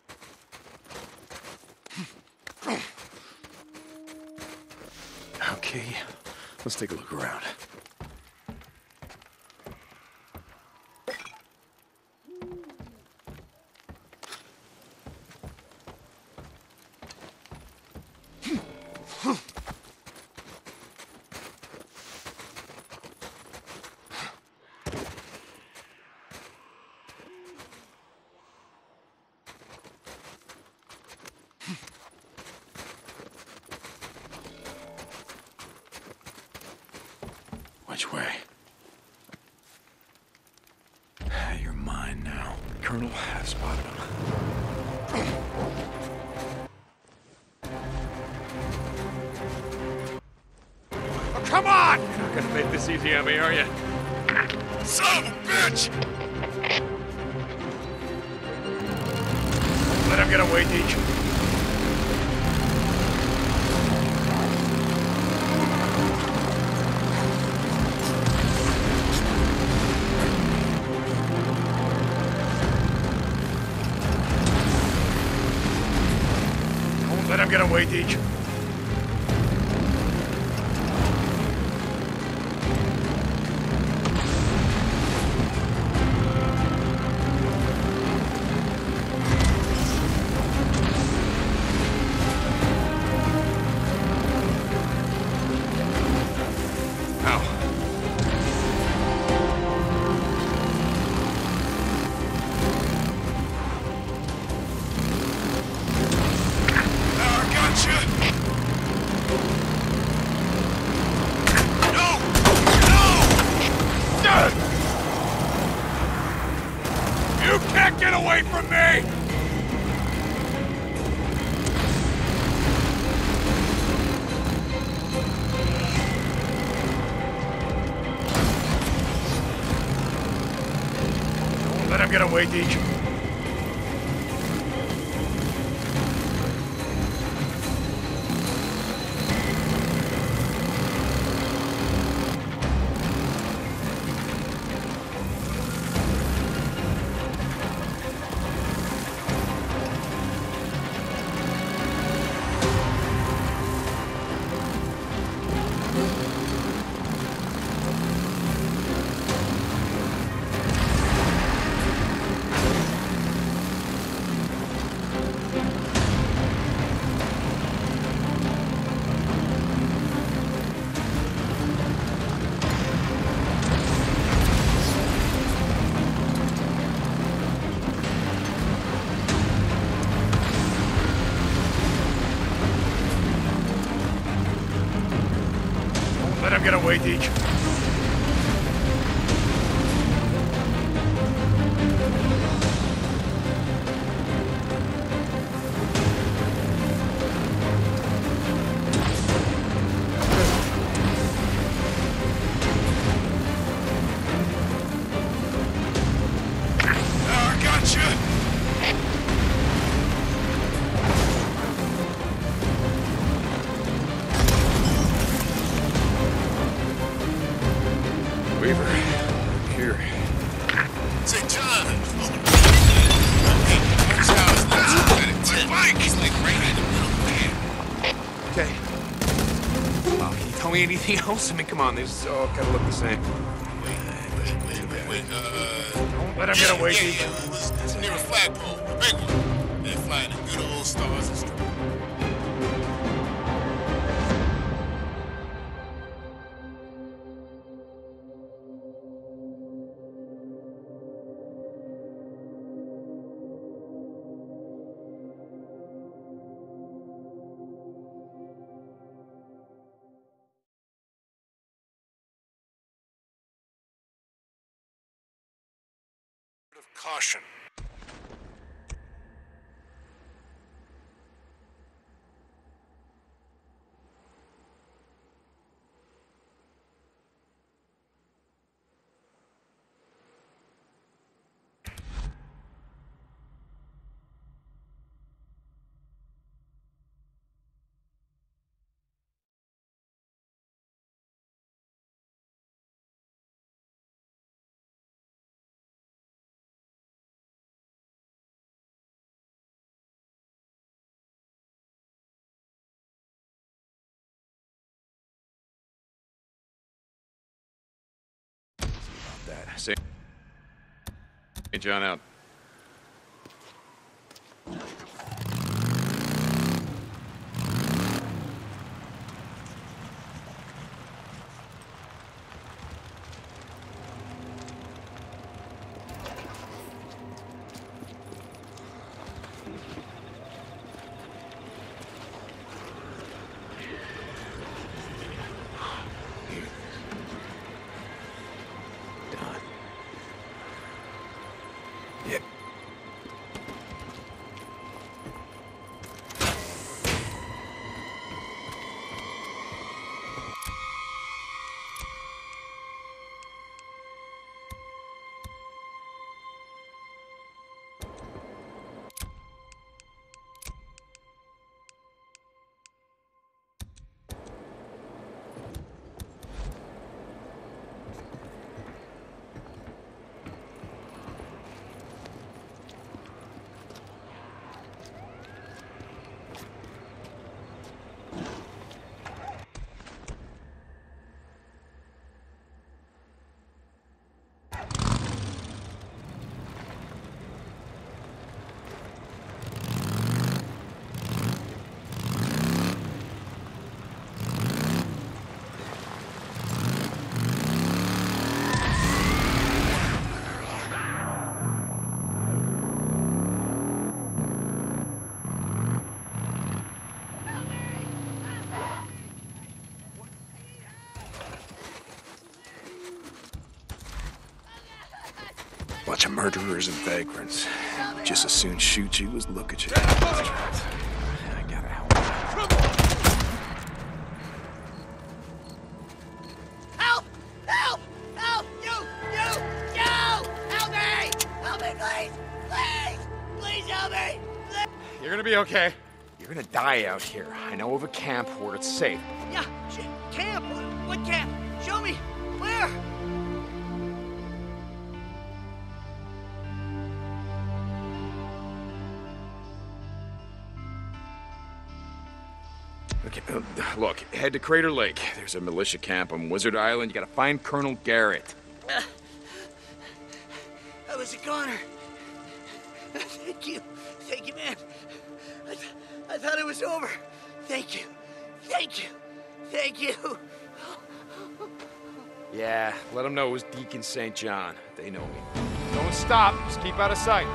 Okay, let's take a look around. Which way? You're mine now. Colonel has spotted him. Oh, come on! You're not gonna make this easy on me, are you? Son of a bitch! Let him get away, Deke. Let him get away, Deke. You can't get away from me! Don't let him get away, Deke. Let him get away, Deke. Weaver, here. St. John! My bike! He's like right in the middle, man. Okay. Well, can you tell me anything else? I mean, come on, these all kind of look the same. Wait, Don't let him get away, Deke. It's near a flagpole, a big one. They're flying the good old stars and stuff. Of caution. That. St. John out. Yeah. Bunch of murderers and vagrants. Just as soon shoot you as look at you. I gotta help. Help! Help! Help! You! Help me! Help me, please! Please! Please help me! Please. You're gonna be okay. You're gonna die out here. I know of a camp where it's safe. Yeah, camp? What camp? Show me! Where? Okay, look, head to Crater Lake. There's a militia camp on Wizard Island. You gotta find Colonel Garrett. I was a goner. Thank you. Thank you, man. I thought it was over. Thank you. Thank you. Thank you. Yeah, let them know it was Deacon St. John. They know me. Don't stop. Just keep out of sight.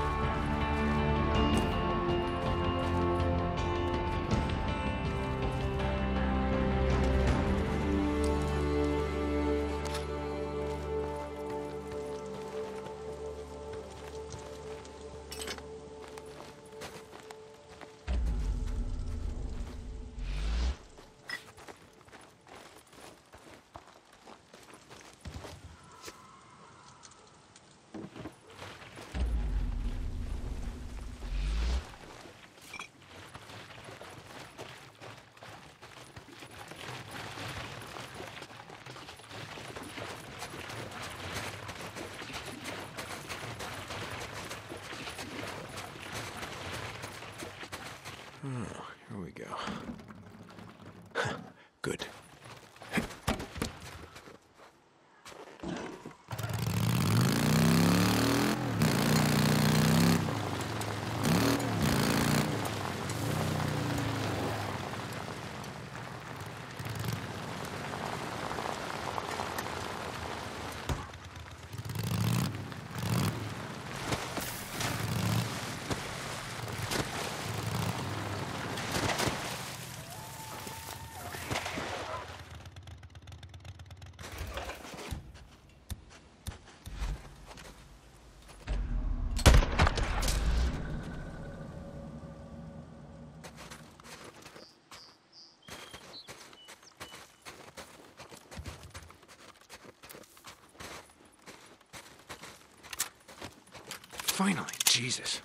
Finally, Jesus.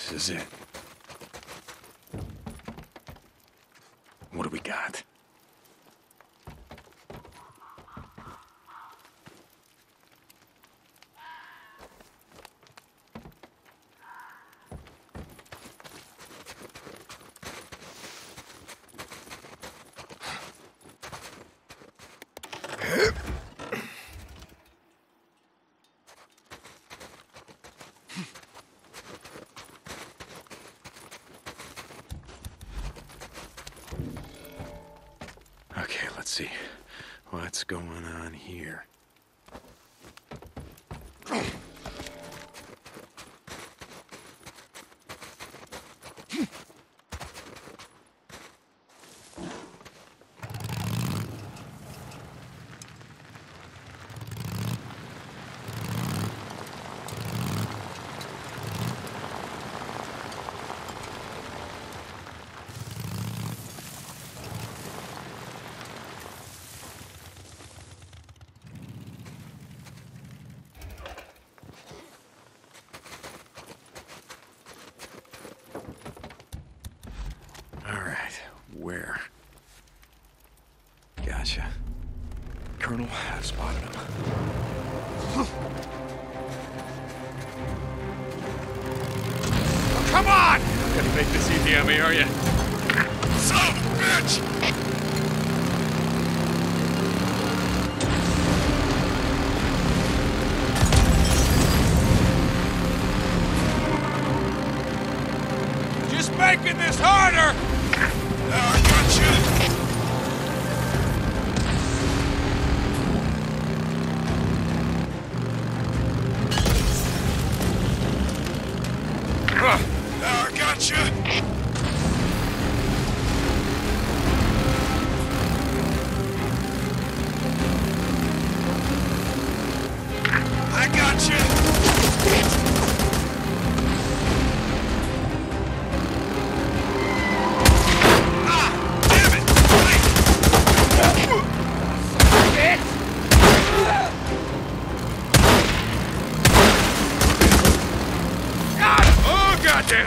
This is it. What do we got? Okay, let's see. What's going on here? Where? Gotcha. Colonel, I've spotted him. Oh, come on! You're gonna make this easy on me, are you? Son of a bitch! Just making this harder! I got you! I got you! I got you! Goddamn!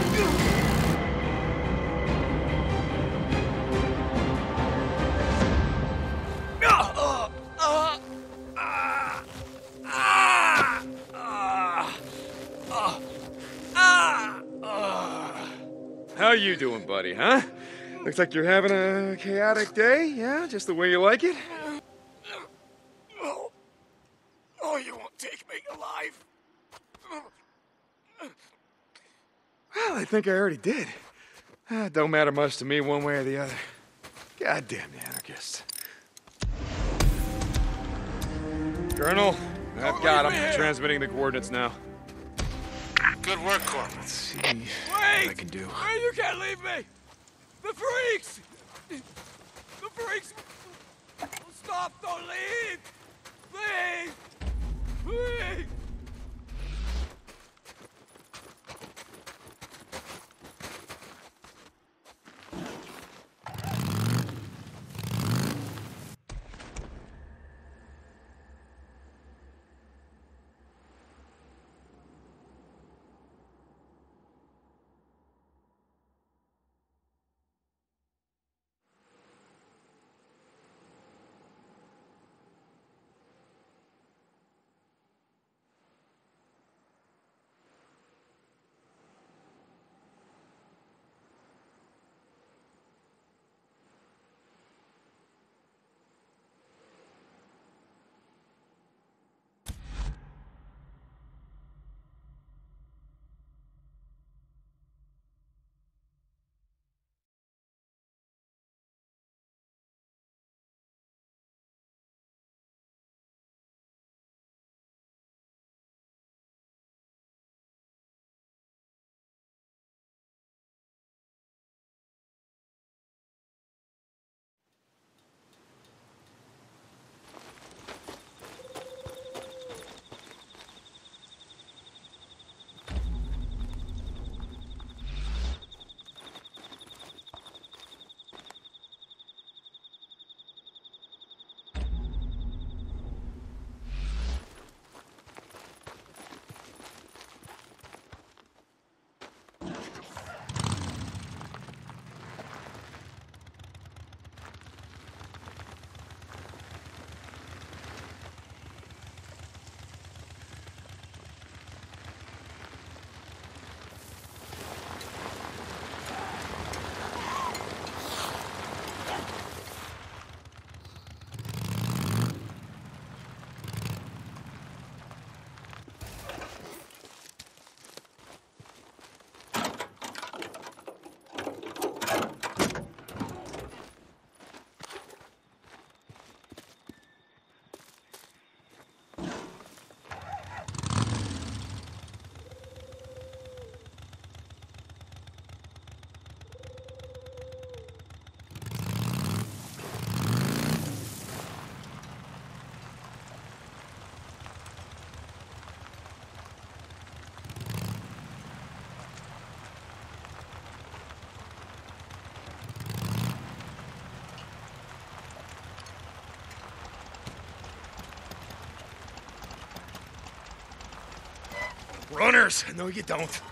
How you doing, buddy, huh? Looks like you're having a chaotic day, yeah? Just the way you like it? Oh, you won't take me alive. Well, I think I already did. Don't matter much to me one way or the other. Goddamn the anarchists. Colonel, I've got him. Transmitting the coordinates now. Good work, Corporal. Let's see what I can do. Wait, you can't leave me! The freaks! The freaks! Stop, don't leave! Please! Please! Runners! No, you don't.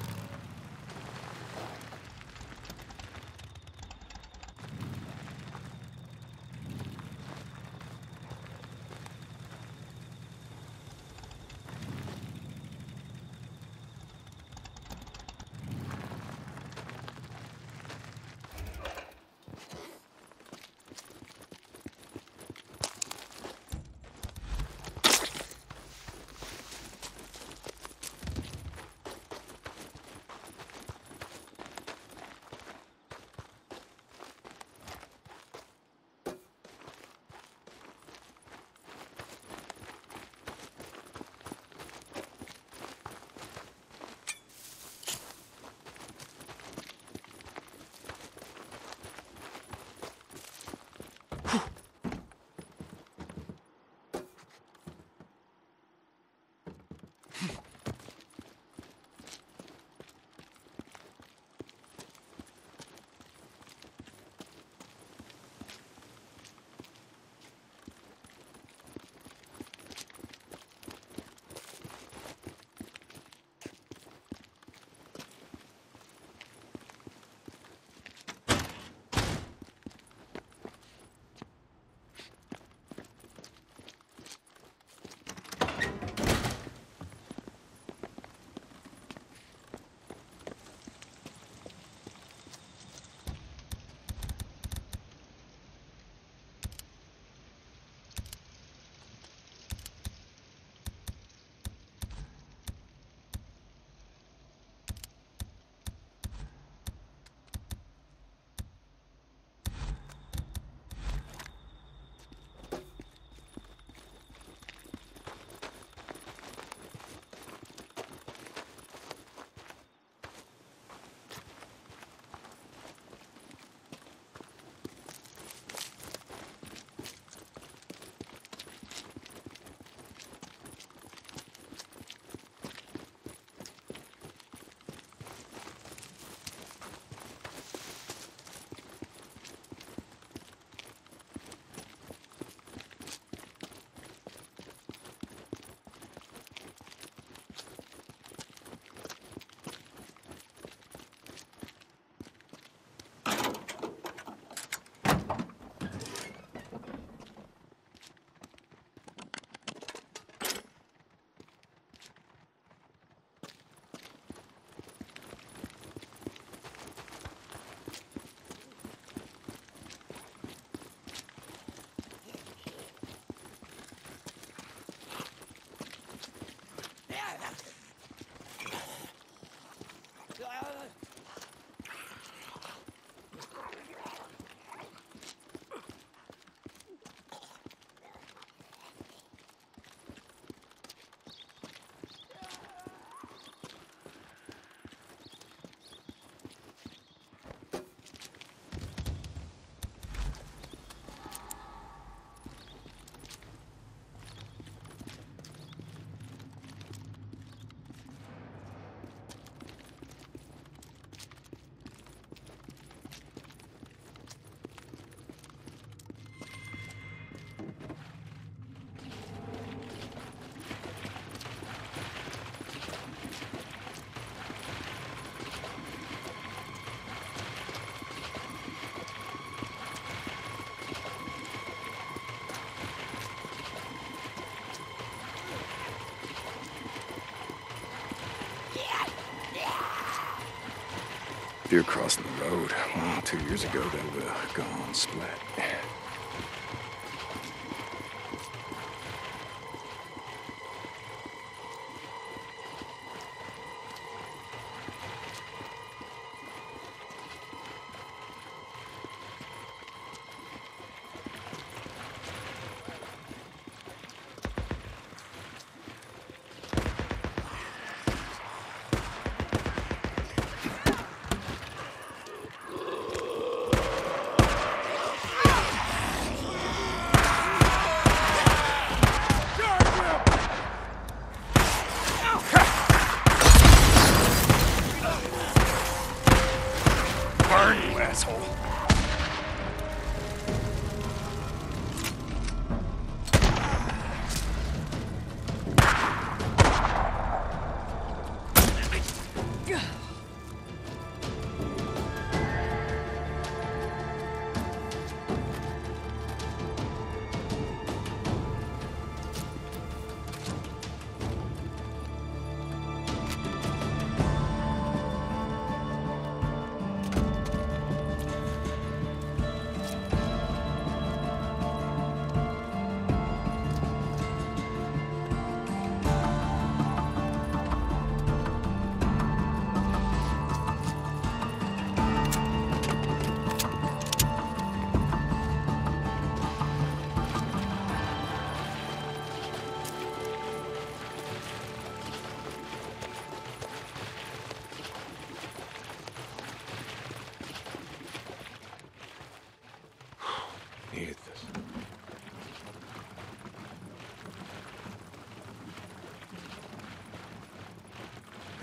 Deer crossing the road. Well, 2 years ago, they would have gone splat.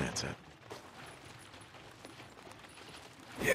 That's it. Yeah.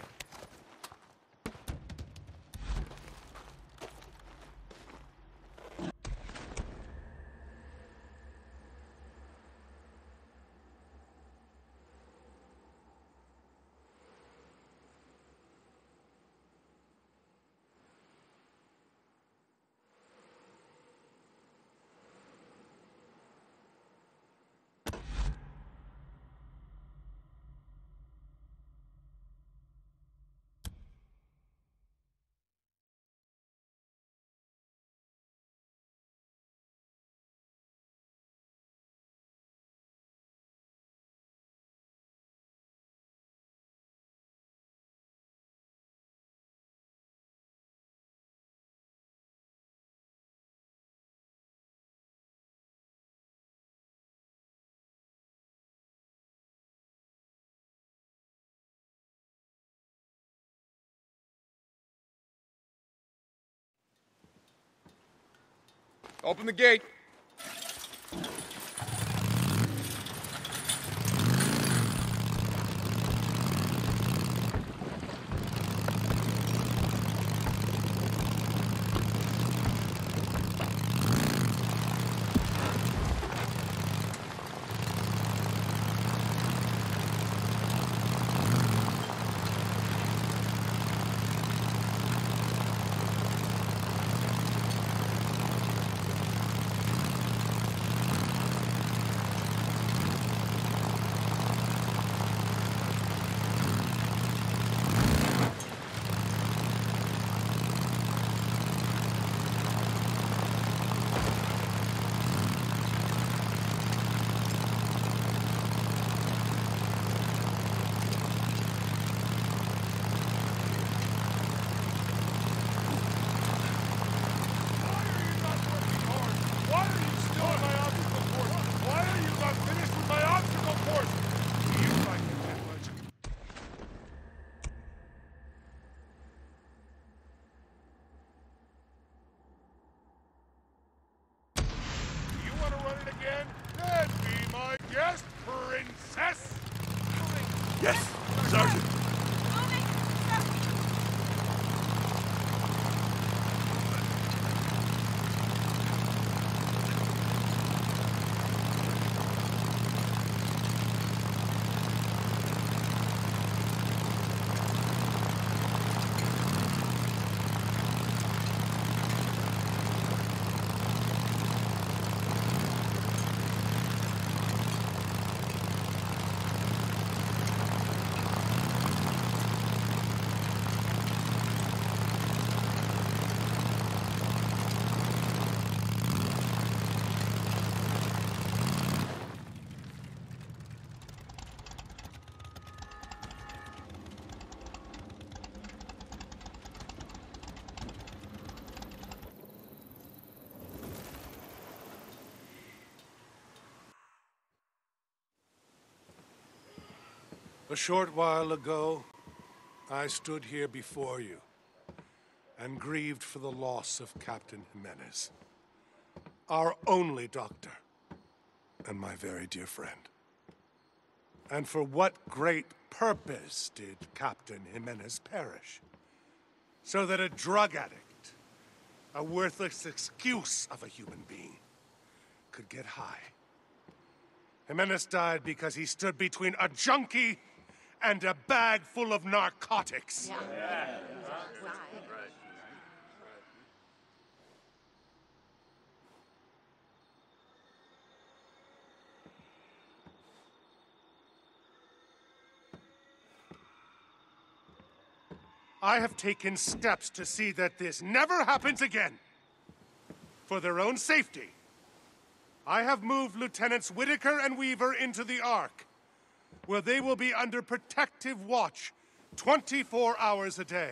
Open the gate. Yes, Sergeant. A short while ago, I stood here before you and grieved for the loss of Captain Jimenez, our only doctor and my very dear friend. And for what great purpose did Captain Jimenez perish? So that a drug addict, a worthless excuse of a human being, could get high. Jimenez died because he stood between a junkie and a bag full of narcotics. I have taken steps to see that this never happens again. For their own safety, I have moved Lieutenants Whitaker and Weaver into the Ark, where they will be under protective watch 24 hours a day.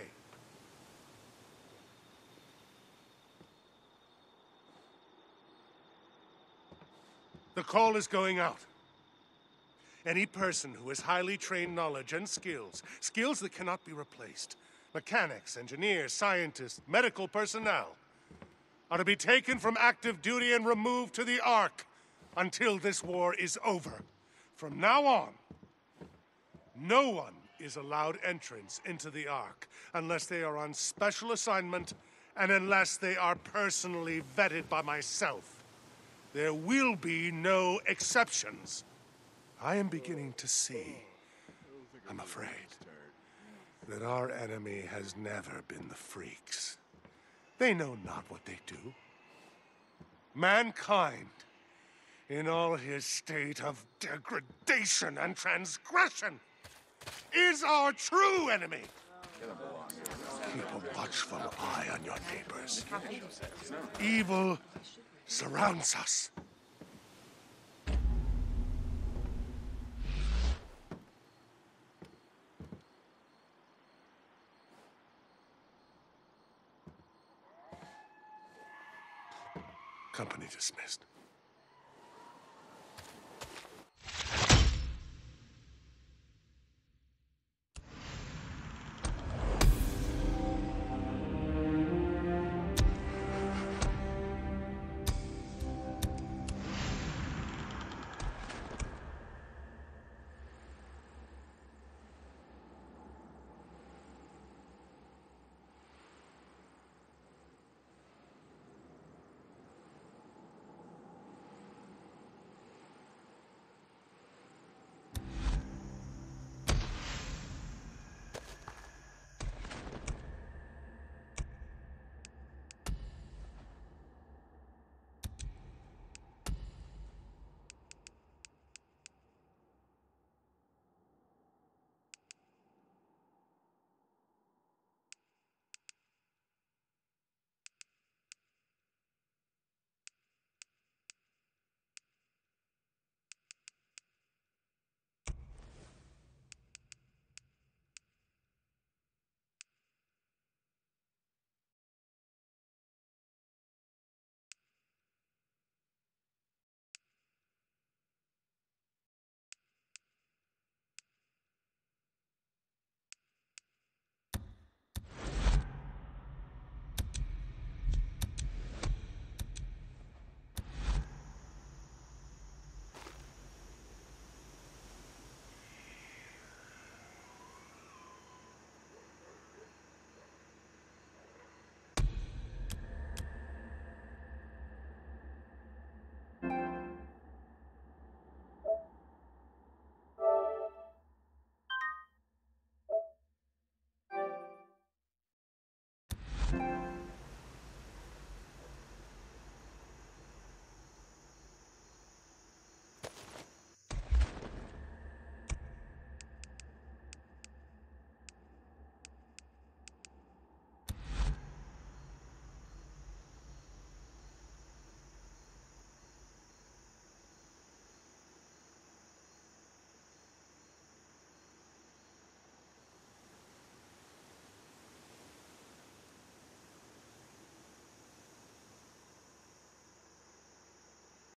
The call is going out. Any person who has highly trained knowledge and skills that cannot be replaced, mechanics, engineers, scientists, medical personnel, are to be taken from active duty and removed to the Ark until this war is over. From now on, no one is allowed entrance into the Ark unless they are on special assignment and unless they are personally vetted by myself. There will be no exceptions. I am beginning to see, I'm afraid, that our enemy has never been the freaks. They know not what they do. Mankind, in all his state of degradation and transgression, is our true enemy. Keep a watchful eye on your neighbors. Evil surrounds us. Company dismissed.